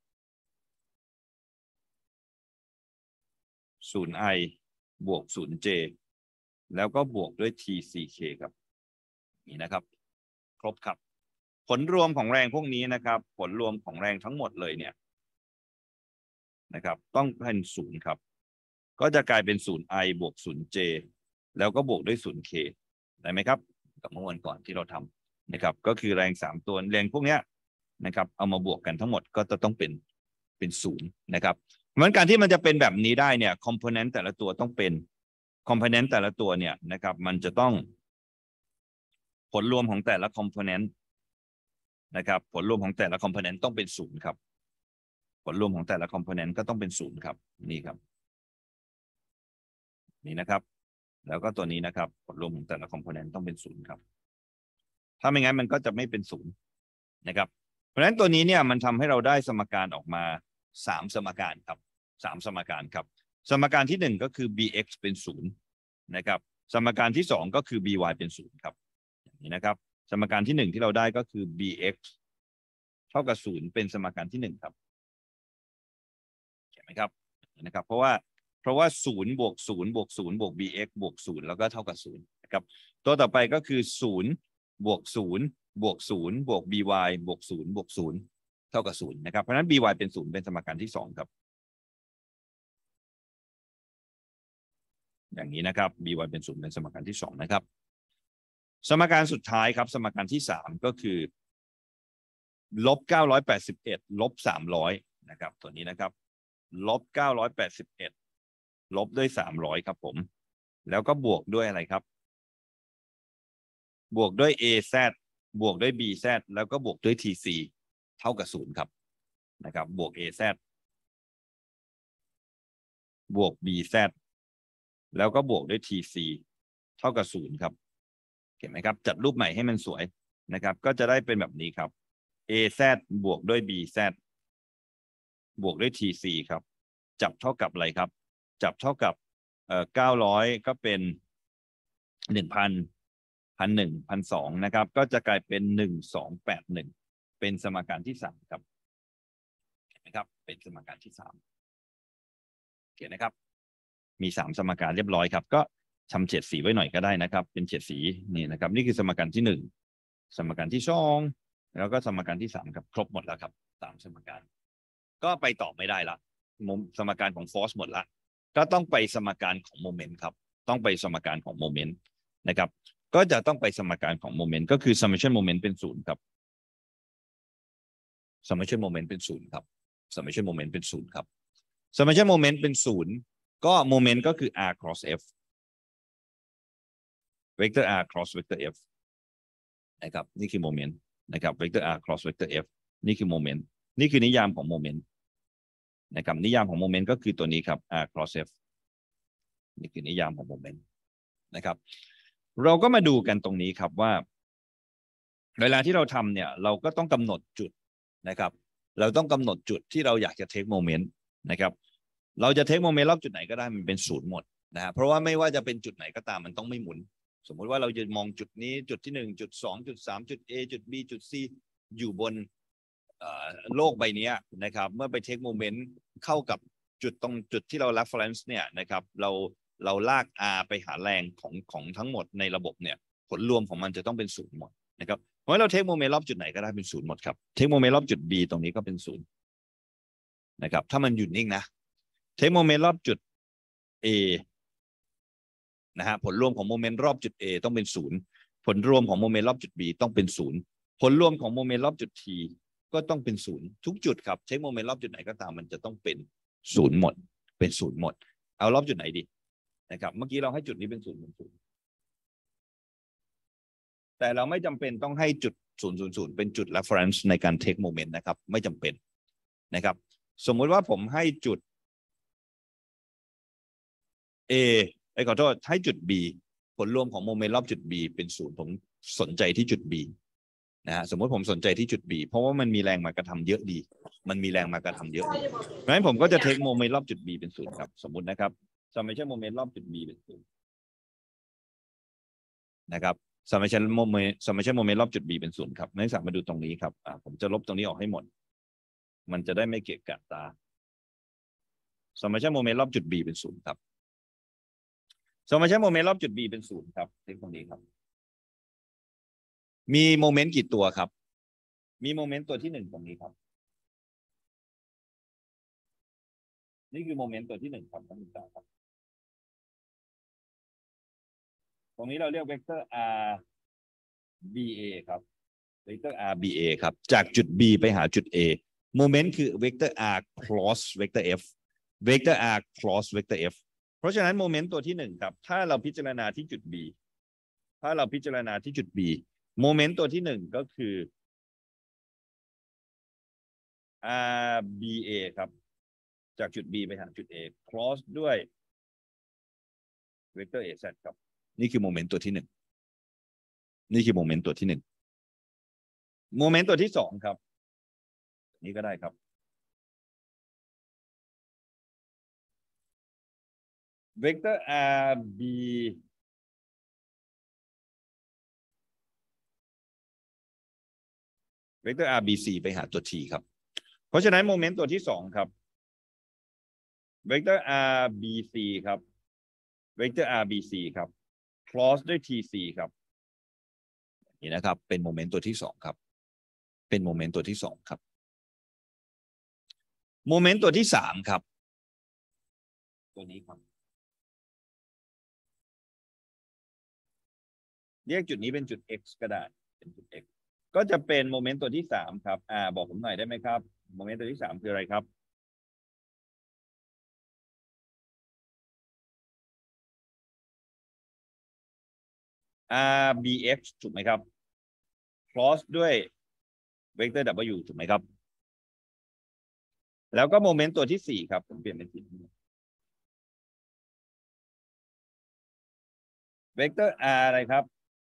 ศูนย์ i บวก ศูนย์ j แล้วก็บวกด้วย tck ครับนี่นะครับครบครับผลรวมของแรงพวกนี้นะครับผลรวมของแรงทั้งหมดเลยเนี่ยนะครับต้องเป็นศูนย์ครับก็จะกลายเป็น ศูนย์ i บวก ศูนย์ j แล้วก็บวกด้วย ศูนย์ k ได้ไหมครับกับเมื่อวันก่อนที่เราทำนะครับก็คือแรงสามตัวแรงพวกนี้นะครับเอามาบวกกันทั้งหมดก็จะต้องเป็นเป็นศูนย์นะครับเหมือนการที่มันจะเป็นแบบนี้ได้เนี่ยคอมโพเนนต์แต่ละตัวต้องเป็นคอมโพเนนต์แต่ละตัวเนี่ยนะครับมันจะต้องผลรวมของแต่ละคอมโพเนนต์นะครับผลรวมของแต่ละคอมโพเนนต์ต้องเป็นศูนย์ครับผลรวมของแต่ละคอมโพเนนต์ก็ต้องเป็นศูนย์ครับนี่ครับนี่นะครับแล้วก็ตัวนี้นะครับผลรวมของแต่ละคอมโพเนนต์ต้องเป็นศูนย์ครับถ้าไม่งั้นมันก็จะไม่เป็นศูนย์นะครับเพราะฉะนั้นตัวนี้เนี่ยมันทำให้เราได้สมการออกมาสามสมการครับสามสมการครับสมการที่หนึ่งก็คือ bx เป็นศูนย์นะครับสมการที่สองก็คือ by เป็นศูนย์ครับอย่างนี้นะครับสมการที่หนึ่งที่เราได้ก็คือ bx เท่ากับศูนย์เป็นสมการที่หนึ่งครับเห็นไหมครับนะครับเพราะว่าเพราะว่าศูนย์บวกศูนย์บวกศูนย์บวก bx บวกศูนย์แล้วก็เท่ากับศูนย์นะครับตัวต่อไปก็คือศูนย์บวกศูนย์บวกศูนย์บวก by บวกศูนย์บวกศูนย์เท่ากับศูนย์นะครับเพราะฉะนั้น by เป็นศูนย์เป็นสมการที่สองครับอย่างนี้นะครับ by เป็นศูนย์เป็นสมการที่สองนะครับสมการสุดท้ายครับสมการที่สามก็คือลบเก้าร้อยแปดสิบเอ็ดลบสามร้อยนะครับตัวนี้นะครับลบเก้าร้อยแปดสิบเอ็ดลบด้วยสามร้อยครับผมแล้วก็บวกด้วยอะไรครับบวกด้วย az บวกด้วย bz แล้วก็บวกด้วย tc เท่ากับศูนย์ครับนะครับบวก az บวก bz แล้วก็บวกด้วย tc เท่ากับศูนย์ครับเห็นไหมครับจัดรูปใหม่ให้มันสวยนะครับก็จะได้เป็นแบบนี้ครับ az บวกด้วย bz บวกด้วย tc ครับจับเท่ากับอะไรครับจับเท่ากับเอ่อเก้าร้อยก็เป็นหนึ่งพันพันหนึ่งพันสองนะครับก็จะกลายเป็นหนึ่งสองแปดหนึ่งเป็นสมการที่สามครับเห็นไหมครับเป็นสมการที่สามเขียนนะครับมีสามสมการเรียบร้อยครับก็ทำเฉดสีไว้หน่อยก็ได้นะครับเป็นเฉดสีนี่นะครับนี่คือสมการที่หนึ่งสมการที่สองแล้วก็สมการที่สามครับครบหมดแล้วครับสามสมการก็ไปต่อไม่ได้ละสมการของฟอร์สหมดละก็ต้องไปสมการของโมเมนต์ครับต้องไปสมการของโมเมนต์นะครับก็จะต้องไปสมการของโมเมนต์ก็คือ summation moment เป็นศูนย์ครับ summation moment เป็นศูนย์ครับ summation moment เป็นศูนย์ครับ summation moment เป็นศูนย์ก็โมเมนต์ก็คือ r cross f vector r cross vector f นะครับนี่คือโมเมนต์นะครับ vector r cross vector f นี่คือโมเมนต์นี่คือนิยามของโมเมนต์นะครับนิยามของโมเมนต์ก็คือตัวนี้ครับ r cross f นี่คือนิยามของโมเมนต์นะครับเราก็มาดูกันตรงนี้ครับว่าเวลาที่เราทำเนี่ยเราก็ต้องกำหนดจุดนะครับเราต้องกำหนดจุดที่เราอยากจะเทคโมเมนต์นะครับเราจะเทคโมเมนต์รอบจุดไหนก็ได้มันเป็นศูนย์หมดนะฮะเพราะว่าไม่ว่าจะเป็นจุดไหนก็ตามมันต้องไม่หมุนสมมุติว่าเราจะมองจุดนี้จุดที่หนึ่งจุดสองจุดสามจุด A จุด B จุด C อยู่บนโลกใบนี้นะครับเมื่อไปเทคโมเมนต์เข้ากับจุดตรงจุดที่เรา reference เนี่ยนะครับเราเราลาก R ไปหาแรงของของทั้งหมดในระบบเนี่ยผลรวมของมันจะต้องเป็นศูนย์หมดนะครับเพราะเราเทคโมเมนต์รอบจุดไหนก็ได้เป็นศูนย์หมดครับเทคโมเมนต์รอบจุด B ตรงนี้ก็เป็นศูนย์นะครับถ้ามันหยุดนิ่งนะเทคโมเมนต์รอบจุด A นะฮะผลรวมของโมเมนต์รอบจุด A ต้องเป็นศูนย์ผลรวมของโมเมนต์รอบจุด B ต้องเป็นศูนย์ผลรวมของโมเมนต์รอบจุด T ก็ต้องเป็นศูนย์ทุกจุดครับเช็คโมเมนต์รอบจุดไหนก็ตามมันจะต้องเป็นศูนย์หมดเป็นศูนย์หมดเอารอบจุดไหนดีนะครับเมื่อกี้เราให้จุดนี้เป็นศูนย์เป็นศูนย์แต่เราไม่จำเป็นต้องให้จุดศูนย์ศูนย์ศูนย์เป็นจุด reference ในการ take moment นะครับไม่จำเป็นนะครับสมมุติว่าผมให้จุด A ไอ้ขอโทษให้จุด B ผลรวมของโมเมนต์รอบจุด B เป็นศูนย์ผมสนใจที่จุด B นะฮะสมมติผมสนใจที่จุด B เพราะว่ามันมีแรงมากระทำเยอะดีมันมีแรงมากระทำเยอะดีเพราะฉะนั้นผมก็จะเทคโมเมนต์รอบจุด B เป็นศูนย์ครับสมมุตินะครับสมัยเช่นโมเมนต์รอบจุด B เป็นศูนย์นะครับสมัยเช่นโมเมนต์สมัยเช่นโมเมนต์รอบจุด B เป็นศูนย์ครับนักศึกษามาดูตรงนี้ครับอ่าผมจะลบตรงนี้ออกให้หมดมันจะได้ไม่เกะกะตาสมัยเช่นโมเมนต์รอบจุด B เป็นศูนย์ครับสมัยเช่นโมเมนต์รอบจุด B เป็นศูนย์ครับเทคตรงนี้ครับมีโมเมนต์กี่ตัวครับมีโมเมนต์ตัวที่หนึ่งตรงนี้ครับนี่คือโมเมนต์ตัวที่หนึ่งครับท่านผู้ชมครับตรงนี้เราเรียกเวกเตอร์ R B A ครับเวกเตอร์ R B A ครับจากจุด B ไปหาจุด A โมเมนต์คือเวกเตอร์ R cross เวกเตอร์ F เวกเตอร์ R cross เวกเตอร์ F เพราะฉะนั้นโมเมนต์ตัวที่หนึ่งครับถ้าเราพิจารณาที่จุด B ถ้าเราพิจารณาที่จุด B โมเมนต์ตัวที่หนึ่งก็คือ R B A ครับจากจุด B ไปหาจุด A cross ด้วยเวกเตอร์ A Z ครับนี่คือโมเมนต์ตัวที่หนึ่งนี่คือโมเมนต์ตัวที่หนึ่งโมเมนต์ตัวที่สองครับนี่ก็ได้ครับเวกเตอร์ R B เวกเตอร์ R B C ไปหาตัว T ครับเพราะฉะนั้นโมเมนต์ตัวที่สองครับเวกเตอร์ R B C ครับเวกเตอร์ R B C ครับ cross ด้วย T C ครับนี่นะครับเป็นโมเมนต์ตัวที่สองครับเป็นโมเมนต์ตัวที่สองครับโมเมนต์ตัวที่สามครับตัวนี้ครับเรียกจุดนี้เป็นจุด x ก็ได้เป็นจุด x ก็จะเป็นโมเมนต์ตัวที่สามครับอ่าบอกผมหน่อยได้ไหมครับโมเมนต์ตัวที่สามคืออะไรครับ R B X ถูกไหมครับ cross ด้วยเวกเตอร์ W ถูกไหมครับแล้วก็โมเมนต์ตัวที่สี่ครับผมเปลี่ยนเป็นสีเวกเตอร์ R อะไรครับ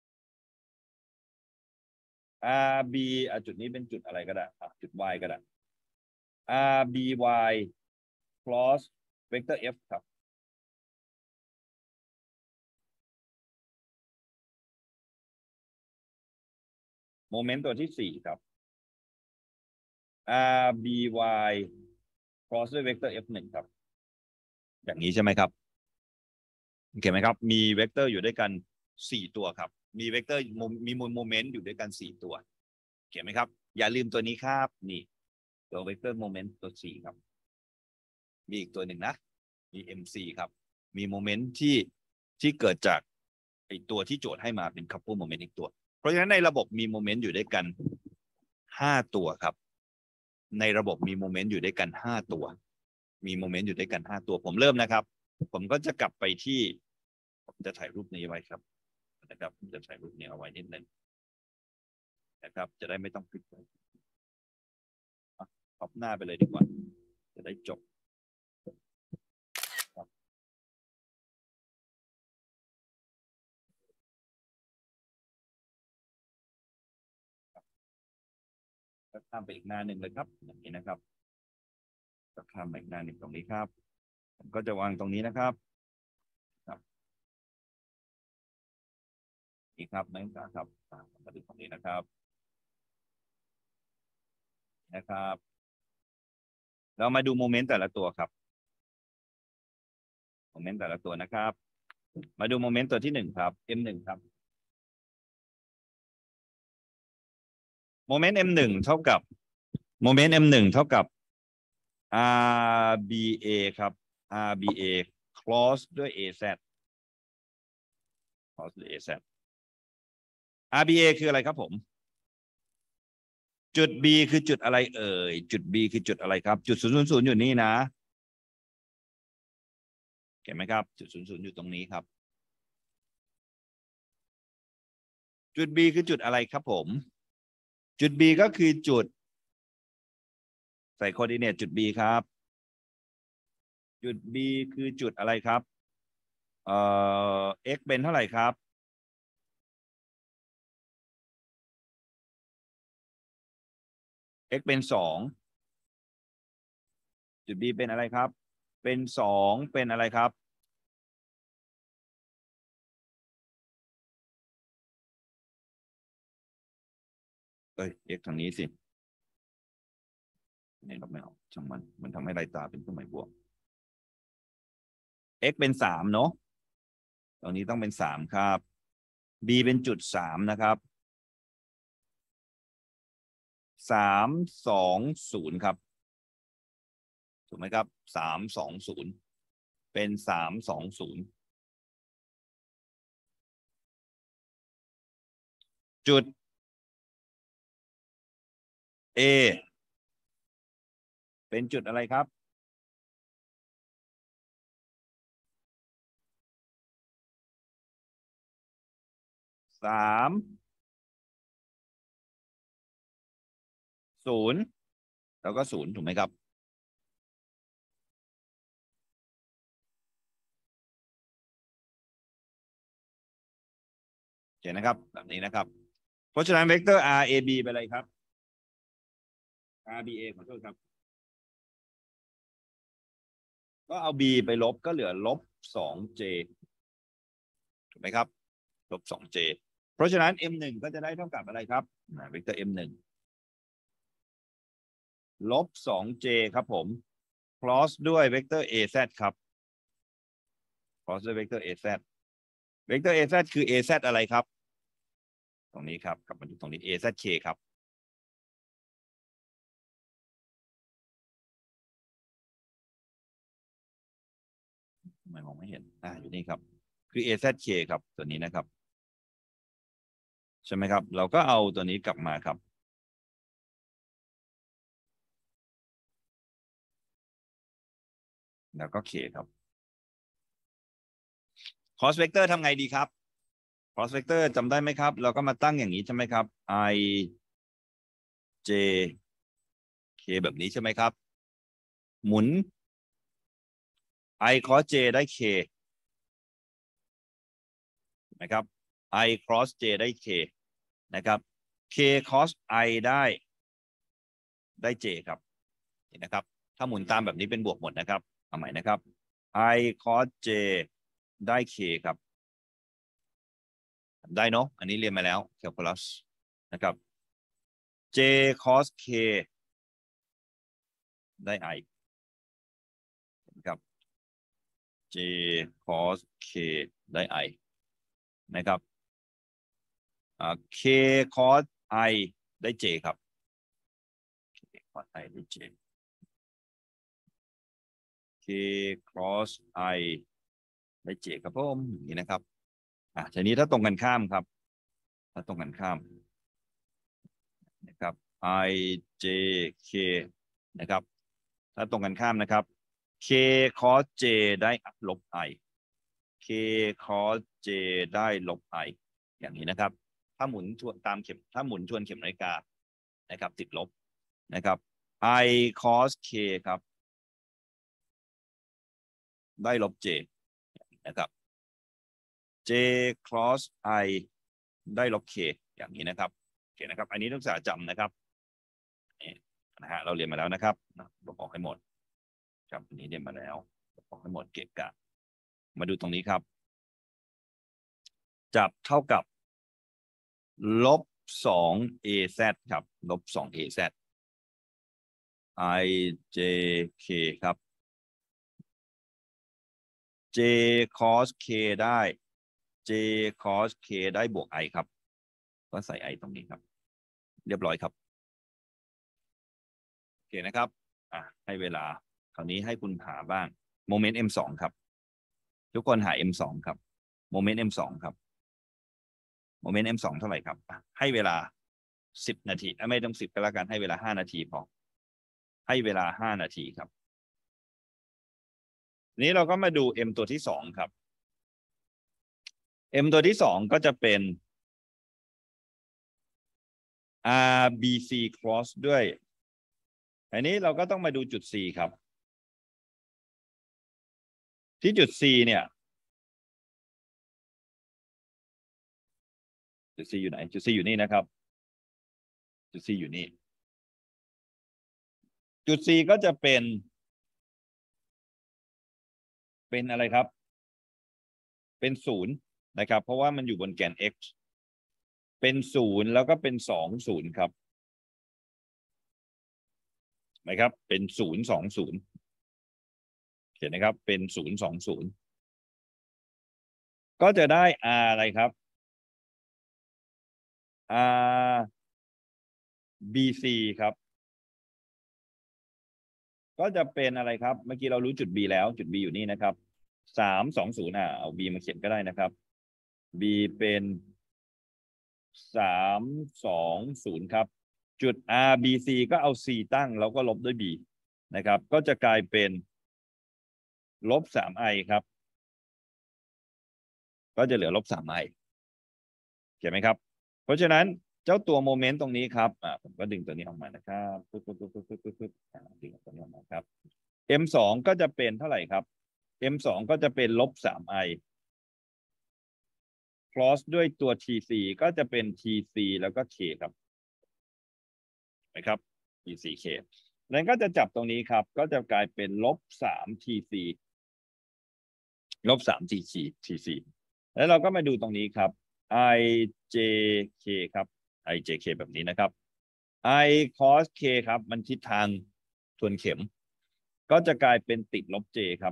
R B อ่ะจุดนี้เป็นจุดอะไรก็ได้อ่ะจุด Y ก็ได้ R B Y cross เวกเตอร์ F ครับโมเมนต์ตัวที่สี่ครับ R B Y cross ด้วยเวกเตอร์ F หนึ่งครับอย่างนี้ใช่ไหมครับโอเคไหมครับมีเวกเตอร์อยู่ด้วยกันสี่ตัวครับมีเวกเตอร์มีโมเมนต์อยู่ด้วยกันสี่ตัวโอเคไหมครับอย่าลืมตัวนี้ครับนี่ตัวเวกเตอร์โมเมนต์ตัวสี่ครับมีอีกตัวหนึ่งนะมี เอ็ม ซี ครับมีโมเมนต์ที่ที่เกิดจากไอตัวที่โจทย์ให้มาเป็น couple moment อีกตัวเพราะฉะนั้นในระบบมีโมเมนต์อยู่ด้วยกันห้าตัวครับในระบบมีโมเมนต์อยู่ด้วยกันห้าตัวมีโมเมนต์อยู่ด้วยกันห้าตัวผมเริ่มนะครับผมก็จะกลับไปที่ผมจะถ่ายรูปนี้ไว้ครับนะครับผมจะถ่ายรูปนี้เอาไว้นิดนึงนะครับจะได้ไม่ต้องคลิกไปขอบหน้าไปเลยดีกว่าจะได้จบก็ข้ามไปอีกหน้าหนึ่งเลยครับอย่างนี้นะครับก็ข้ามไปอีกหน้าหนึ่งตรงนี้ครับผมก็จะวางตรงนี้นะครับครับนี่ครับนักศึกษาครับมาดูตรงนี้นะครับนะครับ เรามาดูโมเมนต์แต่ละตัวครับโมเมนต์แต่ละตัวนะครับ มาดูโมเมนต์ตัวที่หนึ่งครับ เอ็ม หนึ่ง ครับโมเมนต์ เอ็ม หนึ่ง เท่ากับโมเมนต์ เอ็ม หนึ่ง เท่ากับ อาร์ บี เอ ครับ อาร์ บี เอ cross ด้วย เอ แซด cross ด้วย เอ แซด อาร์ บี เอ คืออะไรครับผมจุด B คือจุดอะไรเอ่ยจุด B คือจุดอะไรครับจุดศูนย์ศูนย์ศูนย์อยู่นี่นะเห็นไหมครับจุดศูนย์ศูนย์อยู่ตรงนี้ครับจุด B คือจุดอะไรครับผมจุด B ก็คือจุดใส่โคอร์ดิเนตจุด B ครับจุด B คือจุดอะไรครับเอ่อ x เป็นเท่าไหร่ครับ x เป็นสองจุด B เป็นอะไรครับเป็นสองเป็นอะไรครับเอ้ย x ทางนี้สินี่เราไม่เอาช่างมันมันทำให้ลายตาเป็นเครื่องหมายบวก x เป็นสามเนาะตรงนี้ต้องเป็นสามครับ b เป็นจุดสามนะครับสามสองศูนย์ครับถูกไหมครับสามสองศูนย์เป็นสามสองศูนย์จุด A เป็นจุดอะไรครับสามศูนย์แล้วก็ศูนย์ถูกไหมครับเห็นนะครับแบบนี้นะครับเพราะฉะนั้นเวกเตอร์ R A B เป็นอะไรครับ R B A ขอโทษครับก็เอา B ไปลบก็เหลือลบ สอง J ถูกไหมครับลบ สอง J เพราะฉะนั้น M หนึ่งก็จะได้เท่ากับอะไรครับเวกเตอร์ M หนึ่งลบ สอง J ครับผม cross ด้วยเวกเตอร์ A Z ครับ cross ด้วยเวกเตอร์ A Z เวกเตอร์ A Z คือ A Z อะไรครับตรงนี้ครับกลับมาดูตรงนี้ A Z K ครับทำไมมองไม่เห็นอ่าอยู่นี่ครับคือ A Z K ครับตัวนี้นะครับใช่ไหมครับเราก็เอาตัวนี้กลับมาครับแล้วก็ K ครับ cross vector ทำไงดีครับ cross vector จำได้ไหมครับเราก็มาตั้งอย่างนี้ใช่ไหมครับ I J K แบบนี้ใช่ไหมครับหมุน I cross J ได้ K นะครับ I cross J ได้ K นะครับ K cross I ได้ได้ J ครับเห็นนะครับถ้าหมุนตามแบบนี้เป็นบวกหมดนะครับเอาใหม่นะครับ I cross J ได้ K ครับได้เนาะอันนี้เรียนมาแล้ว calculus นะครับ J cos K ได้ I นะครับ J cos K ได้ I นะครับ K cos I ได้ J ครับ K cos I ได้ J K cross I ได้ J ครับผมอย่างนี้นะครับอ่ะทีนี้ถ้าตรงกันข้ามครับถ้าตรงกันข้ามนะครับ I J K นะครับถ้าตรงกันข้ามนะครับ K cos J ได้ลบ I K cos J ได้ลบ I อย่างนี้นะครับถ้าหมุนชวนตามเข็มถ้าหมุนชวนเข็มนาฬิกานะครับติดลบนะครับ I cos K ครับได้ลบ J นะครับ J cross I ได้ลบ K อย่างนี้นะครับโอเคนะครับอันนี้ต้องศึกษาจำนะครับนี่นะฮะเราเรียนมาแล้วนะครับลบออกให้หมดครับอันนี้เรียนมาแล้วลบออกให้หมดเกะกะมาดูตรงนี้ครับจับเท่ากับลบสอง เอ แซด ครับลบสอง เอ แซด i j k ครับ j cos k ได้ j cos k ได้บวก i ครับก็ใส่ i ตรงนี้ครับเรียบร้อยครับโอเคนะครับอ่ะให้เวลาคราวนี้ให้คุณหาบ้างโมเมนต์ เอ็ม สอง ครับทุกคนหา เอ็ม สอง ครับโมเมนต์ เอ็ม สอง ครับโมเมนต์ เอ็ม สอง เท่าไหร่ครับให้เวลาสิบนาทีไม่ต้องสิบก็แล้วกันให้เวลาห้านาทีพอให้เวลาห้านาทีครับนี้เราก็มาดู M ตัวที่สองครับ M ตัวที่สองก็จะเป็น อาร์ บี ซี cross ด้วยอันนี้เราก็ต้องมาดูจุด C ครับที่จุด C เนี่ยจุด C อยู่ไหนจุด C อยู่นี่นะครับจุด C อยู่นี่จุด C ก็จะเป็นเป็นอะไรครับเป็นศูนย์นะครับเพราะว่ามันอยู่บนแกน x เป็นศูนย์แล้วก็เป็นสองศูนย์ครับนะครับเป็นศูนย์สองศูนย์เห็นไหมครับเป็นศูนย์สองศูนย์ก็จะได้ r อะไรครับ r b c ครับก็จะเป็นอะไรครับเมื่อกี้เรารู้จุด b แล้วจุด b อยู่นี่นะครับสามสองศูนย์อ่ะเอา b มาเขียนก็ได้นะครับ b เป็นสามสองศูนย์ครับจุด r b c ก็เอา c ตั้งแล้วก็ลบด้วย b นะครับก็จะกลายเป็นลบสาม i ครับก็จะเหลือลบสาม i เห็นไหมครับเพราะฉะนั้นเจ้าตัวโมเมนต์ตรงนี้ครับอ่าผมก็ดึงตัวนี้ออกมานะครับปึ๊บปึ๊บปึ๊บปึ๊บปึ๊บปึ๊บดึงตัวนี้ออกมาครับ M สองก็จะเป็นเท่าไหร่ครับ M สองก็จะเป็นลบสาม i cross ด้วยตัว ที ซี ก็จะเป็น ที ซี แล้วก็ k ครับนะครับ ที ซี k นั้นก็จะจับตรงนี้ครับก็จะกลายเป็นลบสาม ที ซี ลบสาม ที ซี ที ซี แล้วเราก็มาดูตรงนี้ครับ i j k ครับ i j k แบบนี้นะครับ i cos k ครับมันทิศทางทวนเข็มก็จะกลายเป็นติดลบ j ครับ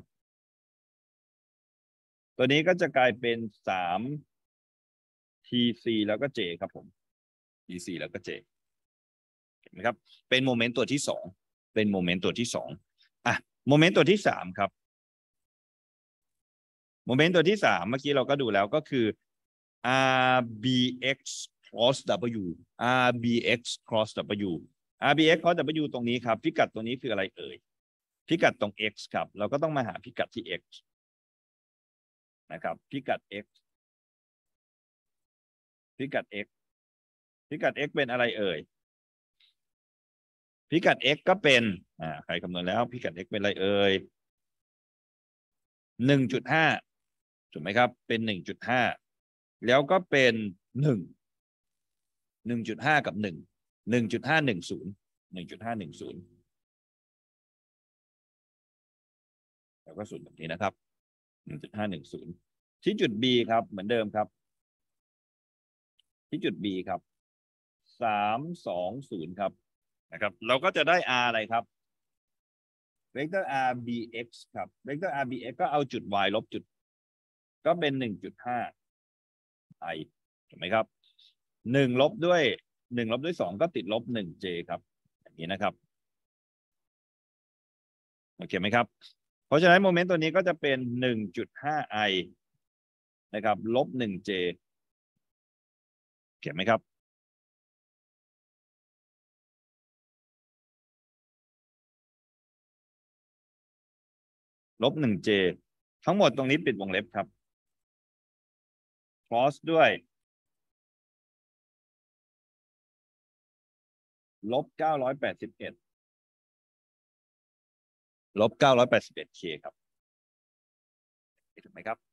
ตัวนี้ก็จะกลายเป็นสาม ที ซี แล้วก็ j ครับผม ที ซี แล้วก็ j เห็นไหมครับเป็นโมเมนต์ตัวที่สองเป็นโมเมนต์ตัวที่สองอ่ะโมเมนต์ตัวที่สามครับโมเมนต์ตัวที่สามเมื่อกี้เราก็ดูแล้วก็คือ r b x cross w r b x cross w r b x cross w ตรงนี้ครับพิกัดตรงนี้คืออะไรเอ่ยพิกัดตรง x ครับเราก็ต้องมาหาพิกัดที่ x นะครับพิกัด x พิกัด x พิกัด x เป็นอะไรเอ่ยพิกัด x ก็เป็นอ่าใครคำนวณแล้วพิกัด x เป็นอะไรเอ่ยหนึ่งจุดห้าถูกไหมครับเป็นหนึ่งจุดห้าแล้วก็เป็นหนึ่งหนึ่งจุดห้ากับหนึ่งหนึ่งจุดห้าหนึ่งศูนย์หนึ่งจุดห้าหนึ่งศูนย์แล้วก็ศูนย์แบบนี้นะครับหนึ่งจุดห้าหนึ่งศูนย์ที่จุด B ครับเหมือนเดิมครับที่จุด B ครับสามสองศูนย์ครับนะครับเราก็จะได้ r อะไรครับเวกเตอร์ r bx ครับเวกเตอร์ r bx ก็เอาจุด y ลบจุดก็เป็นหนึ่งจุดห้า i ถูกไหมครับหนึ่งลบด้วยหนึ่งลบด้วยสองก็ติดลบหนึ่ง j ครับอย่างนี้นะครับโอเคไหมครับเพราะฉะนั้นโมเมนต์ตัวนี้ก็จะเป็นหนึ่งจุดห้า i นะครับลบหนึ่ง j เขียนไหมครับลบหนึ่ง j ทั้งหมดตรงนี้ปิดวงเล็บครับ cross ด้วยลบเก้าร้อยแปดสิบเอ็ดลบเก้าร้อยแปดสิบเอ็ด k ครับถูกไหมครับ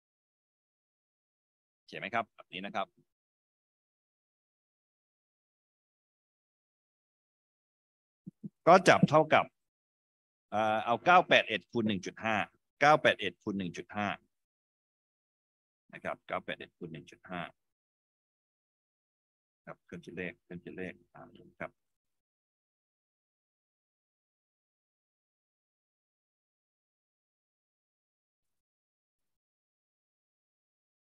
เขียนไหมครับแบบนี้นะครับก็จับเท่ากับเอาเก้าแปดเอ็ดคูณหนึ่งจุดห้าเก้าแปดเอ็ดคูณหนึ่งจุดห้านะครับเก้าแปดเอ็ดคูณหนึ่งจุดห้าครับเครื่องคิดเลขเครื่องคิดเลขอ่าครับ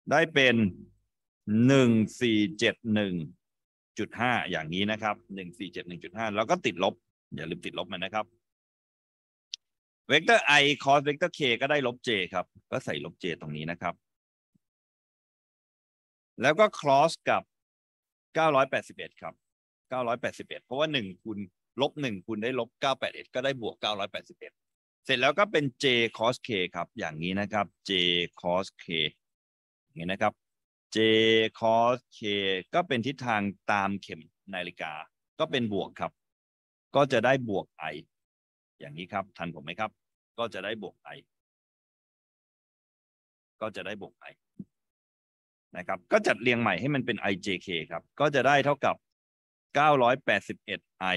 ได้เป็นหนึ่งสี่เจ็ดหนึ่งจุดห้าอย่างนี้นะครับหนึ่งสี่เจ็ดหนึ่งจุดห้าแล้วก็ติดลบอย่าลืมติดลบมันนะครับเวกเตอร์ i cos เวกเตอร์ k ก็ได้ลบ j ครับก็ใส่ลบ j ตรงนี้นะครับแล้วก็ cross กับเก้าร้อยแปดสิบเอ็ดครับเก้าร้อยแปดสิบเอ็ดเพราะว่าหนึ่งคูณลบหนึ่งคูณได้ลบเก้าร้อยแปดสิบเอ็ดก็ได้บวกเก้าร้อยแปดสิบเอ็ดเสร็จแล้วก็เป็น j cos k ครับอย่างนี้นะครับ j cos k อย่างนี้นะครับ j cos k ก็เป็นทิศทางตามเข็มนาฬิกาก็เป็นบวกครับก็จะได้บวก i อย่างนี้ครับทันผมไหมครับก็จะได้บวก i ก็จะได้บวก i นะครับก็จัดเรียงใหม่ให้มันเป็น ijk ครับก็จะได้เท่ากับเก้าร้อยแปดสิบเอ็ด i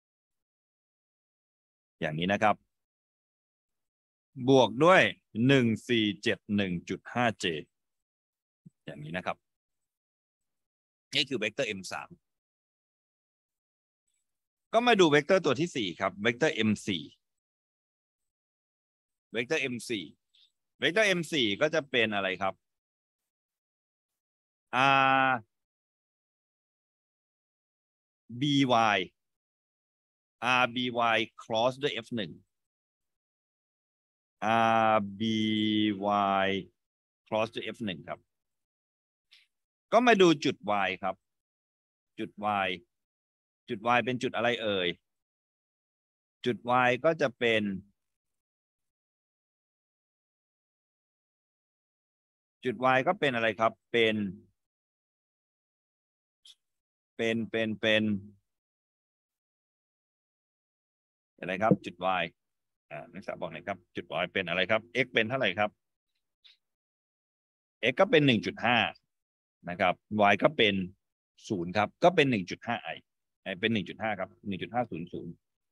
อย่างนี้นะครับบวกด้วยหนึ่งสี่เจ็ดหนึ่งจุดห้า j อย่างนี้นะครับนี่คือเวกเตอร์ เอ็ม สาม ก็มาดูเวกเตอร์ตัวที่สี่ครับเวกเตอร์ เอ็ม สี่ เวกเตอร์ เอ็ม สี่ เวกเตอร์ เอ็ม สี่ ก็จะเป็นอะไรครับ r by r by cross ด้วย f หนึ่ง r by cross ด้วย f หนึ่ง ครับก็มาดูจุด y ครับจุด y จุด y เป็นจุดอะไรเอ่ยจุด y ก็จะเป็นจุด y ก็เป็นอะไรครับเป็นเป็นเป็นเป็นอะไรครับจุด y อ่านักศึกษาบอกหน่อยครับจุด y เป็นอะไรครับ x เป็นเท่าไหร่ครับ x ก็เป็น หนึ่งจุดห้า นะครับ y ก็เป็นศูนย์ครับก็เป็น หนึ่งจุดห้า i เป็น หนึ่งจุดห้า ครับ หนึ่งจุดห้าศูนย์ศูนย์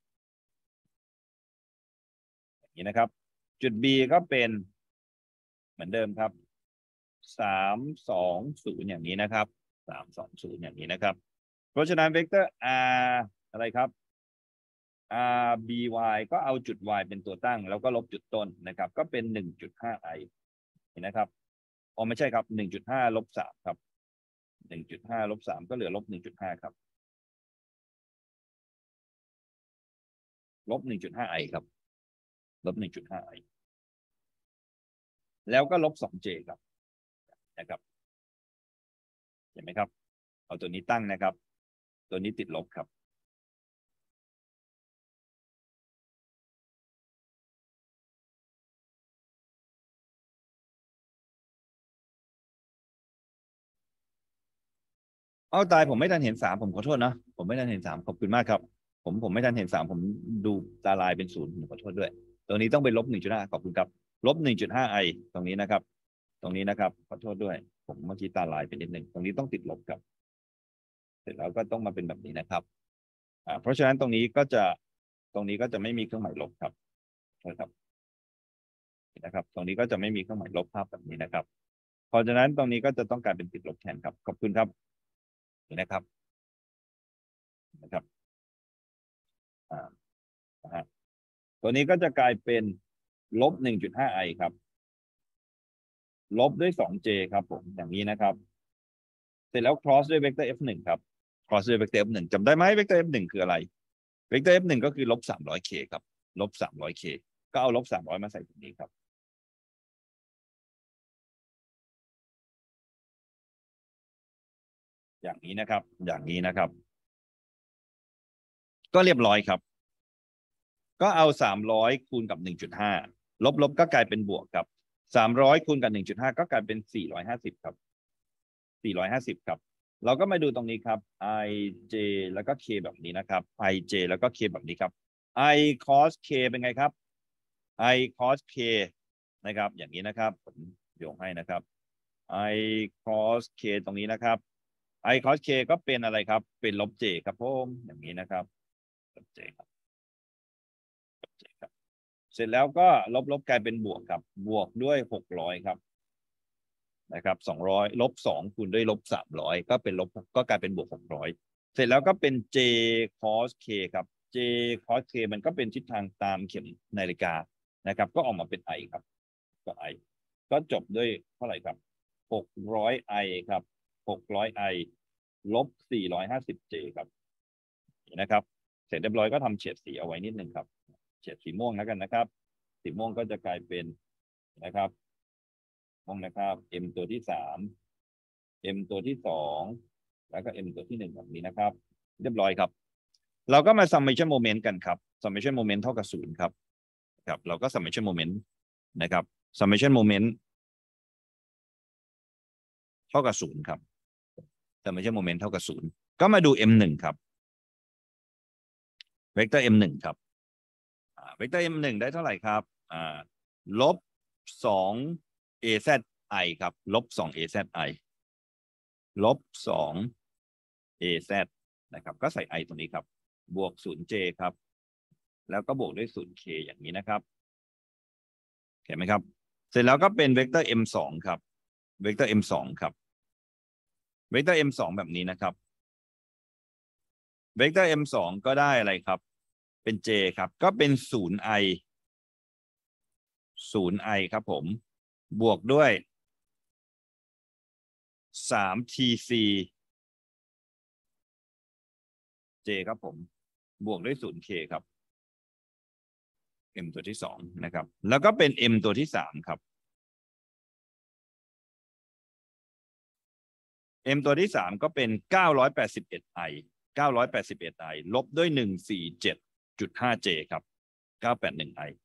อย่างนี้นะครับจุด b ก็เป็นเหมือนเดิมครับสามสองศูนย์อย่างนี้นะครับสามสองศูนย์อย่างนี้นะครับเพราะฉะนั้นเวกเตอร์ r อะไรครับ r by ก็เอาจุด y เป็นตัวตั้งแล้วก็ลบจุดต้นนะครับก็เป็น หนึ่งจุดห้า i เห็นนะครับอ๋อไม่ใช่ครับ หนึ่งจุดห้า ลบสามครับ หนึ่งจุดห้า ลบสามก็เหลือลบ หนึ่งจุดห้า ครับลบ หนึ่งจุดห้า i ครับลบ หนึ่งจุดห้า i แล้วก็ลบ สอง j ครับนะครับเห็นไหมครับเอาตัวนี้ตั้งนะครับตัวนี้ติดลบครับเอาตายผมไม่ทันเห็นสามผมขอโทษนะผมไม่ทันเห็นสามขอบคุณมากครับผมผมไม่ทันเห็นสามผมดูตาลายเป็นศูนย์ขอโทษด้วยตรงนี้ต้องเป็นลบ หนึ่งจุดห้า ขอบคุณครับลบ หนึ่งจุดห้า i ตรงนี้นะครับตรงนี้นะครับขอโทษด้วยผมเมื่อกี้ตาลายไปนิดหนึ่งตรงนี้ต้องติดลบครับเสร็จแล้วก็ต้องมาเป็นแบบนี้นะครับอ่าเพราะฉะนั้นตรงนี้ก็จะตรงนี้ก็จะไม่มีเครื่องหมายลบครับนะครับนะครับตรงนี้ก็จะไม่มีเครื่องหมายลบภาพแบบนี้นะครับเพราะฉะนั้นตรงนี้ก็จะต้องกลายเป็นติดลบแทนครับขอบคุณครับนี่นะครับนะครับอ่านะฮะตัวนี้ก็จะกลายเป็นลบ หนึ่งจุดห้า i ครับลบด้วย สอง j ครับผมอย่างนี้นะครับเสร็จแล้ว cross ด้วยเวกเตอร์ f หนึ่ง ครับ cross ด้วยเวกเตอร์ f หนึ่งจำได้ไหมเวกเตอร์ f หนึ่งคืออะไรเวกเตอร์ f หนึ่งก็คือลบ สามร้อย k ครับลบ สามร้อย k ก็เอาลบ สามร้อย มาใส่ตรงนี้ครับอย่างนี้นะครับอย่างนี้นะครับก็เรียบร้อยครับก็เอาสามร้อยคูณกับ หนึ่งจุดห้า ลบลบก็กลายเป็นบวกครับสามร้อยคูณกับ หนึ่งจุดห้า ก็กลายเป็นสี่ร้อยห้าสิบครับสี่ร้อยห้าสิบครับเราก็มาดูตรงนี้ครับ ij แล้วก็ k แบบนี้นะครับ ij แล้วก็ k แบบนี้ครับ i cos k เป็นไงครับ i cos k นะครับอย่างนี้นะครับผมโยงให้นะครับ i cos k ตรงนี้นะครับ i cos k ก็เป็นอะไรครับเป็นลบ j ครับผมอย่างนี้นะครับลบ j ครับลบ j ครับเสร็จแล้วก็ลบลบกลายเป็นบวกครับบวกด้วยหกร้อยครับนะครับสองร้อยลบสองคูณด้วยลบสามร้อยก็เป็นลบก็กลายเป็นบวกหกร้อยเสร็จแล้วก็เป็น j cos k ครับ j cos k มันก็เป็นทิศทางตามเข็มนาฬิกานะครับก็ออกมาเป็น i ครับก็ i ก็จบด้วยเท่าไหร่ครับหกร้อยไอครับหกร้อยไอลบสี่ร้อยห้าสิบเจครับนะครับเสร็จเรียบร้อยก็ทำเฉดสีเอาไว้นิดนึงครับเฉดสีม่วงแล้วกันนะครับสีม่วงก็จะกลายเป็นนะครับม่วงนะครับ m ตัวที่สาม m ตัวที่สองแล้วก็ m ตัวที่หนึ่งแบบนี้นะครับเรียบร้อยครับเราก็มา summation moment กันครับ summation moment เท่ากับศูนย์ครับครับเราก็ summation moment นะครับ summation moment เท่ากับศูนย์ครับ summation moment เท่ากับศูนย์ก็มาดู m หนึ่งครับเวกเตอร์ m หนึ่งครับเวกเตอร์ m หนึ่งได้เท่าไหร่ครับอ่าลบสอง az i ครับลบสอง az i ลบสอง az นะครับก็ใส่ i ตรงนี้ครับบวกศูนย์ j ครับแล้วก็บวกด้วยศูนย์ k อย่างนี้นะครับเห็นไหมครับเสร็จแล้วก็เป็นเวกเตอร์ m สองครับเวกเตอร์ m สองครับเวกเตอร์ m สองแบบนี้นะครับเวกเตอร์ m สองก็ได้อะไรครับเป็น j ครับก็เป็นศูนย์ i ศูนย์ i ครับผมบวกด้วยสาม tc j ครับผมบวกด้วยศูนย์ k ครับ m ตัวที่สองนะครับแล้วก็เป็น m ตัวที่สามครับ m ตัวที่สามก็เป็นเก้าร้อยแปดสิบเอ็ด i เก้าร้อยแปดสิบเอ็ด i ลบด้วยหนึ่งสี่เจ็ดจุดห้า j ครับเก้าแปดหนึ่ง i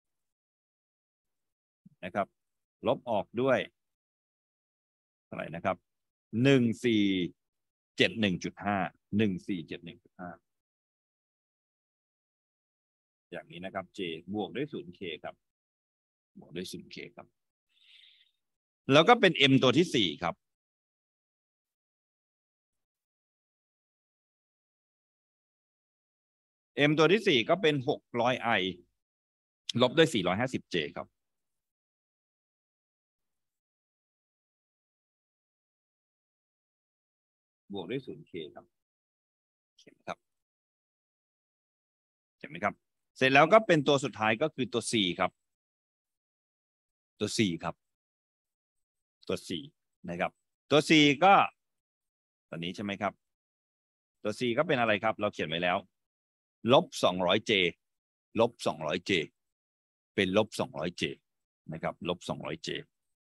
นะครับลบออกด้วยเท่าไหร่นะครับหนึ่งสี่เจ็ดหนึ่งจุดห้าหนึ่งสี่เจ็ดหนึ่งจุดห้าอย่างนี้นะครับ j บวกด้วยศูนย์ k ครับบวกด้วยศูนย์ k ครับแล้วก็เป็น m ตัวที่สี่ครับm ตัวที่สี่ก็เป็นหกร้อย i ลบด้วยสี่ร้อยห้าสิบ j ครับบวกด้วยศูนย์ k ครับเห็นไหมครับเห็นไหมครับเสร็จแล้วก็เป็นตัวสุดท้ายก็คือตัว c ครับตัว c ครับตัว c นะครับตัว c ก็ตอนนี้ใช่ไหมครับตัว c ก็เป็นอะไรครับเราเขียนไว้แล้วลบสองร้อย j ลบสองร้อย j เป็นลบสองร้อย j นะครับลบสองร้อย j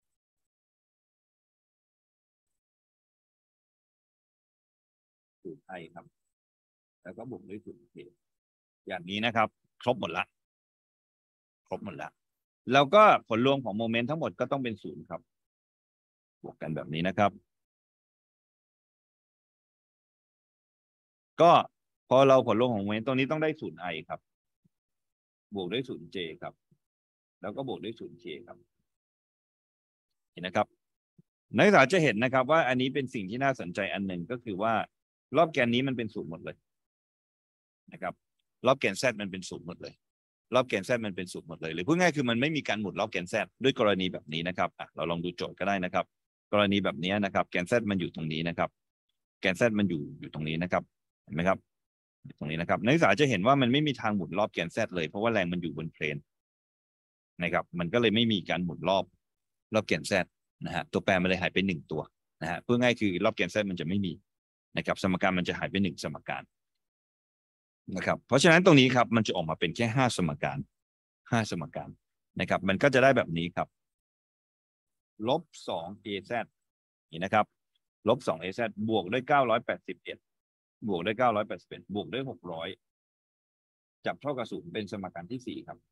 ศูนย์ i ครับแล้วก็บวกด้วยศูนย์ k อย่างนี้นะครับครบหมดละครบหมดละแล้วก็ผลรวมของโมเมนต์ทั้งหมดก็ต้องเป็นศูนย์ครับบวกกันแบบนี้นะครับก็พอเราผลรวมของโมเมนต์ตรงนี้ต้องได้ศูนย์ i ครับบวกด้วยศูนย์ j ครับแล้วก็บวกด้วยศูนย์ k ครับเห็นนะครับนักศึกษาจะเห็นนะครับว่าอันนี้เป็นสิ่งที่น่าสนใจอันหนึ่งก็คือว่ารอบแกนนี้มันเป็นศูนย์หมดเลยนะครับรอบแกน z มันเป็นศูนย์หมดเลยรอบแกน z มันเป็นศูนย์หมดเลยหรือพูดง่ายคือมันไม่มีการหมุนรอบแกน z ด้วยกรณีแบบนี้นะครับอ่ะเราลองดูโจทย์ก็ได้นะครับกรณีแบบนี้นะครับแกน z มันอยู่ตรงนี้นะครับแกน z มันอยู่อยู่ตรงนี้นะครับเห็นไหมครับตรงนี้นะครับนักศึกษาจะเห็นว่ามันไม่มีทางหมุนรอบแกน z เลยเพราะว่าแรงมันอยู่บนเพลนนะครับมันก็เลยไม่มีการหมุนรอบรอบแกน z นะฮะตัวแปรมันเลยหายไปหนึ่งตัวนะฮะพูดง่ายคือรอบแกน z มันจะไม่มีนะครับสมการมันจะหายไปหนึ่งสมการนะครับเพราะฉะนั้นตรงนี้ครับมันจะออกมาเป็นแค่ห้าสมการห้าสมการนะครับมันก็จะได้แบบนี้ครับลบสอง az นี่นะครับลบสอง az บวกด้วยเก้าร้อยแปดสิบเอ็ดบวกด้วยเก้าร้อยแปดสิบเอ็ดบวกด้วยหกร้อยจับเท่ากับศูนย์เป็นสมการที่สี่ครับ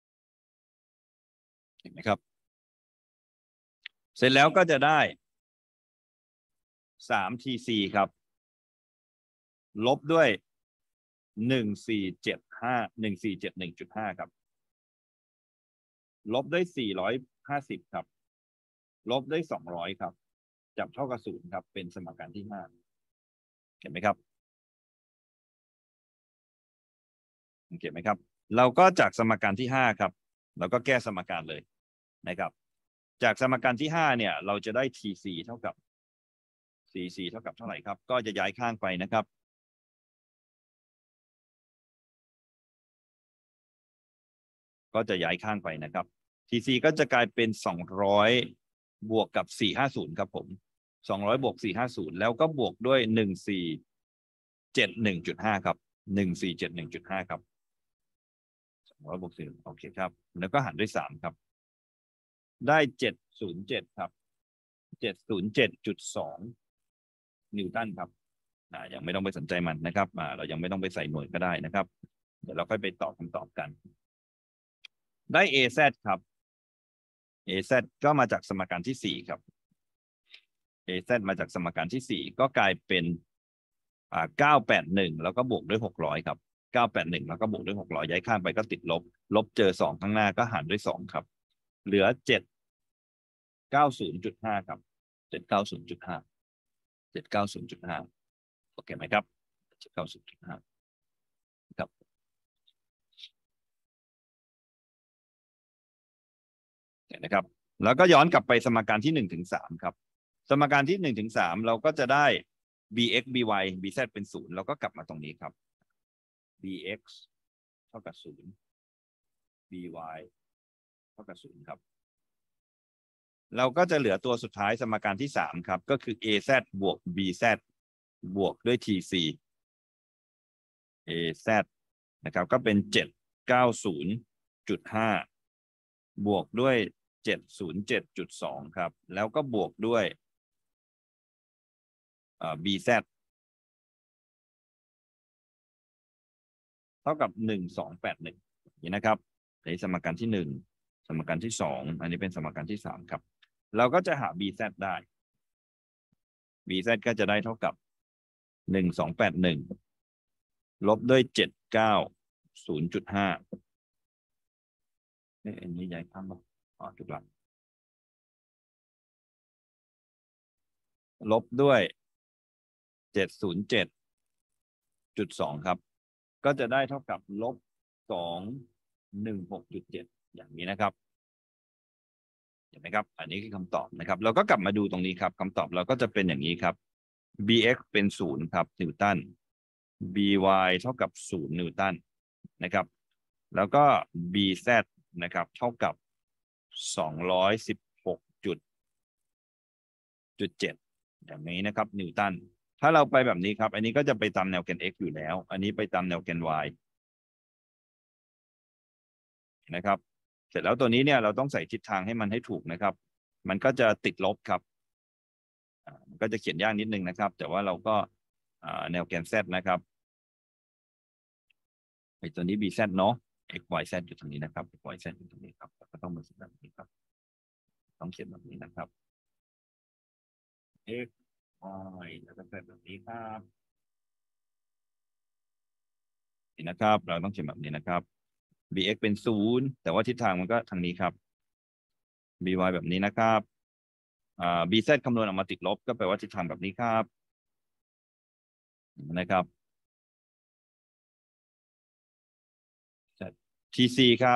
เห็นไหมครับเสร็จแล้วก็จะได้สาม tc ครับลบด้วยหนึ่งสี่เจ็ดห้าหนึ่งสี่เจ็ดหนึ่งจุดห้าครับลบด้วยสี่ร้อยห้าสิบครับลบด้วยสองร้อยครับจับเท่ากับศูนย์ครับเป็นสมการที่ห้าเห็นไหมครับเห็นไหมครับเราก็จากสมการที่ห้าครับเราก็แก้สมการเลยนะครับจากสมการที่ห้าเนี่ยเราจะได้ tc เท่ากับ cc เท่ากับเท่าไหร่ครับก็จะย้ายข้างไปนะครับก็จะย้ายข้างไปนะครับ tc ก็จะกลายเป็นสองร้อยบวกกับสี่ห้าศูนย์ครับผมสองร้อยบวกสี่ห้าศูนย์แล้วก็บวกด้วยหนึ่งสี่เจ็ดหนึ่งจุดห้าครับหนึ่งสี่เจ็ดหนึ่งจุดห้าครับสองร้อยบวกสี่โอเคครับแล้วก็หารด้วยสามครับได้เจ็ดศูนย์เจ็ดครับเจ็ดศูนย์เจ็ดจุดสองนิวตันครับอ่ายังไม่ต้องไปสนใจมันนะครับอ่าเรายังไม่ต้องไปใส่หน่วยก็ได้นะครับเดี๋ยวเราค่อยไปตอบคำตอบกันได้ เอ แซด ครับ เอ แซด ก็มาจากสมการที่สี่ครับ เอ แซด มาจากสมการที่สี่ก็กลายเป็นอ่าเก้าแปดหนึ่งแล้วก็บวกด้วยหกร้อยครับเก้าแปดหนึ่งแล้วก็บวกด้วยหกร้อยย้ายข้างไปก็ติดลบลบเจอสองข้างหน้าก็หารด้วยสองครับเหลือเจ็ดเก้าศูนย์จุดห้าครับเจ็ดเก้าศูนย์จุดห้าเจ็ดเก้าศูนย์จุดห้าโอเคไหมครับเจ็ดเก้าศูนย์จุดห้าครับเห็นนะครับแล้วก็ย้อนกลับไปสมการที่หนึ่งถึงสามครับสมการที่หนึ่งถึงสามเราก็จะได้ bx by bz เป็นศูนย์เราก็กลับมาตรงนี้ครับ bx เท่ากับศูนย์ by เท่ากับศูนย์ครับเราก็จะเหลือตัวสุดท้ายสมการที่สามครับก็คือ az บวก bz บวกด้วย tc az นะครับก็เป็นเจ็ดเก้าศูนย์จุดห้าบวกด้วยเจ็ดศูนย์เจ็ดจุดสองครับแล้วก็บวกด้วยอ่า bz เท่ากับหนึ่งสองแปดหนึ่งนี่นะครับในสมการที่หนึ่งสมการที่สองอันนี้เป็นสมการที่สามครับเราก็จะหา bz ได้ bz ก็จะได้เท่ากับหนึ่งสองแปดหนึ่งลบด้วยเจ็ดเก้าศูนย์จุดห้าเอ๊ะอันนี้ย้ายข้างมาอ๋อถูกแล้วลบด้วยเจ็ดศูนย์เจ็ดจุดสองครับก็จะได้เท่ากับลบสองหนึ่งหกจุดเจ็ดอย่างนี้นะครับเห็นไหมครับอันนี้คือคำตอบนะครับเราก็กลับมาดูตรงนี้ครับคำตอบเราก็จะเป็นอย่างนี้ครับ bx เป็นศูนย์ครับนิวตัน by เท่ากับศูนย์นิวตันนะครับแล้วก็ bz นะครับเท่ากับสองร้อยสิบหกจุดจุดเจ็ดอย่างนี้นะครับนิวตันถ้าเราไปแบบนี้ครับอันนี้ก็จะไปตามแนวแกน x อยู่แล้วอันนี้ไปตามแนวแกน y นะครับเสร็จแล้วตัวนี้เนี่ยเราต้องใส่ทิศทางให้มันให้ถูกนะครับมันก็จะติดลบครับมันก็จะเขียนยากนิดนึงนะครับแต่ว่าเราก็แนวแกน z นะครับไอ้ตัวนี้ bz เนาะ x y z อยู่ตรงนี้นะครับ x y z อยู่ตรงนี้ครับก็ต้องมาเขียนแบบนี้ครับต้องเขียนแบบนี้นะครับ x y แล้วก็เป็นแบบนี้ครับนี่นะครับเราต้องเขียนแบบนี้นะครับ bx เป็นศูนย์แต่ว่าทิศทางมันก็ทางนี้ครับ by แบบนี้นะครับอ่า bz คำนวณออกมาติดลบก็แปลว่าทิศทางแบบนี้ครับนะครับ tc ครับ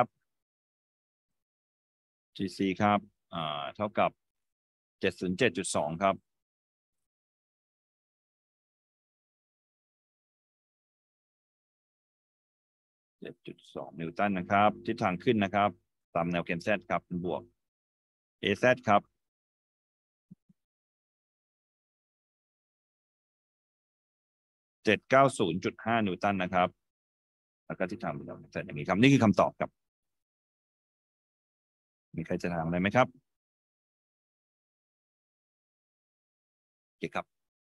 tc ครับอ่าเท่ากับเจ็ดศูนย์เจ็ดจุดสองครับเจ็ดจุดสองนิวตันนะครับทิศทางขึ้นนะครับตามแนวแกน z ครับเป็นบวก az ครับเจ็ดเก้าศูนย์จุดห้านิวตันนะครับแล้วก็ทิศทางเป็นแบบอย่างนี้ครับนี่คือคำตอบครับมีใครจะถามอะไรไหมครับโอเคครับ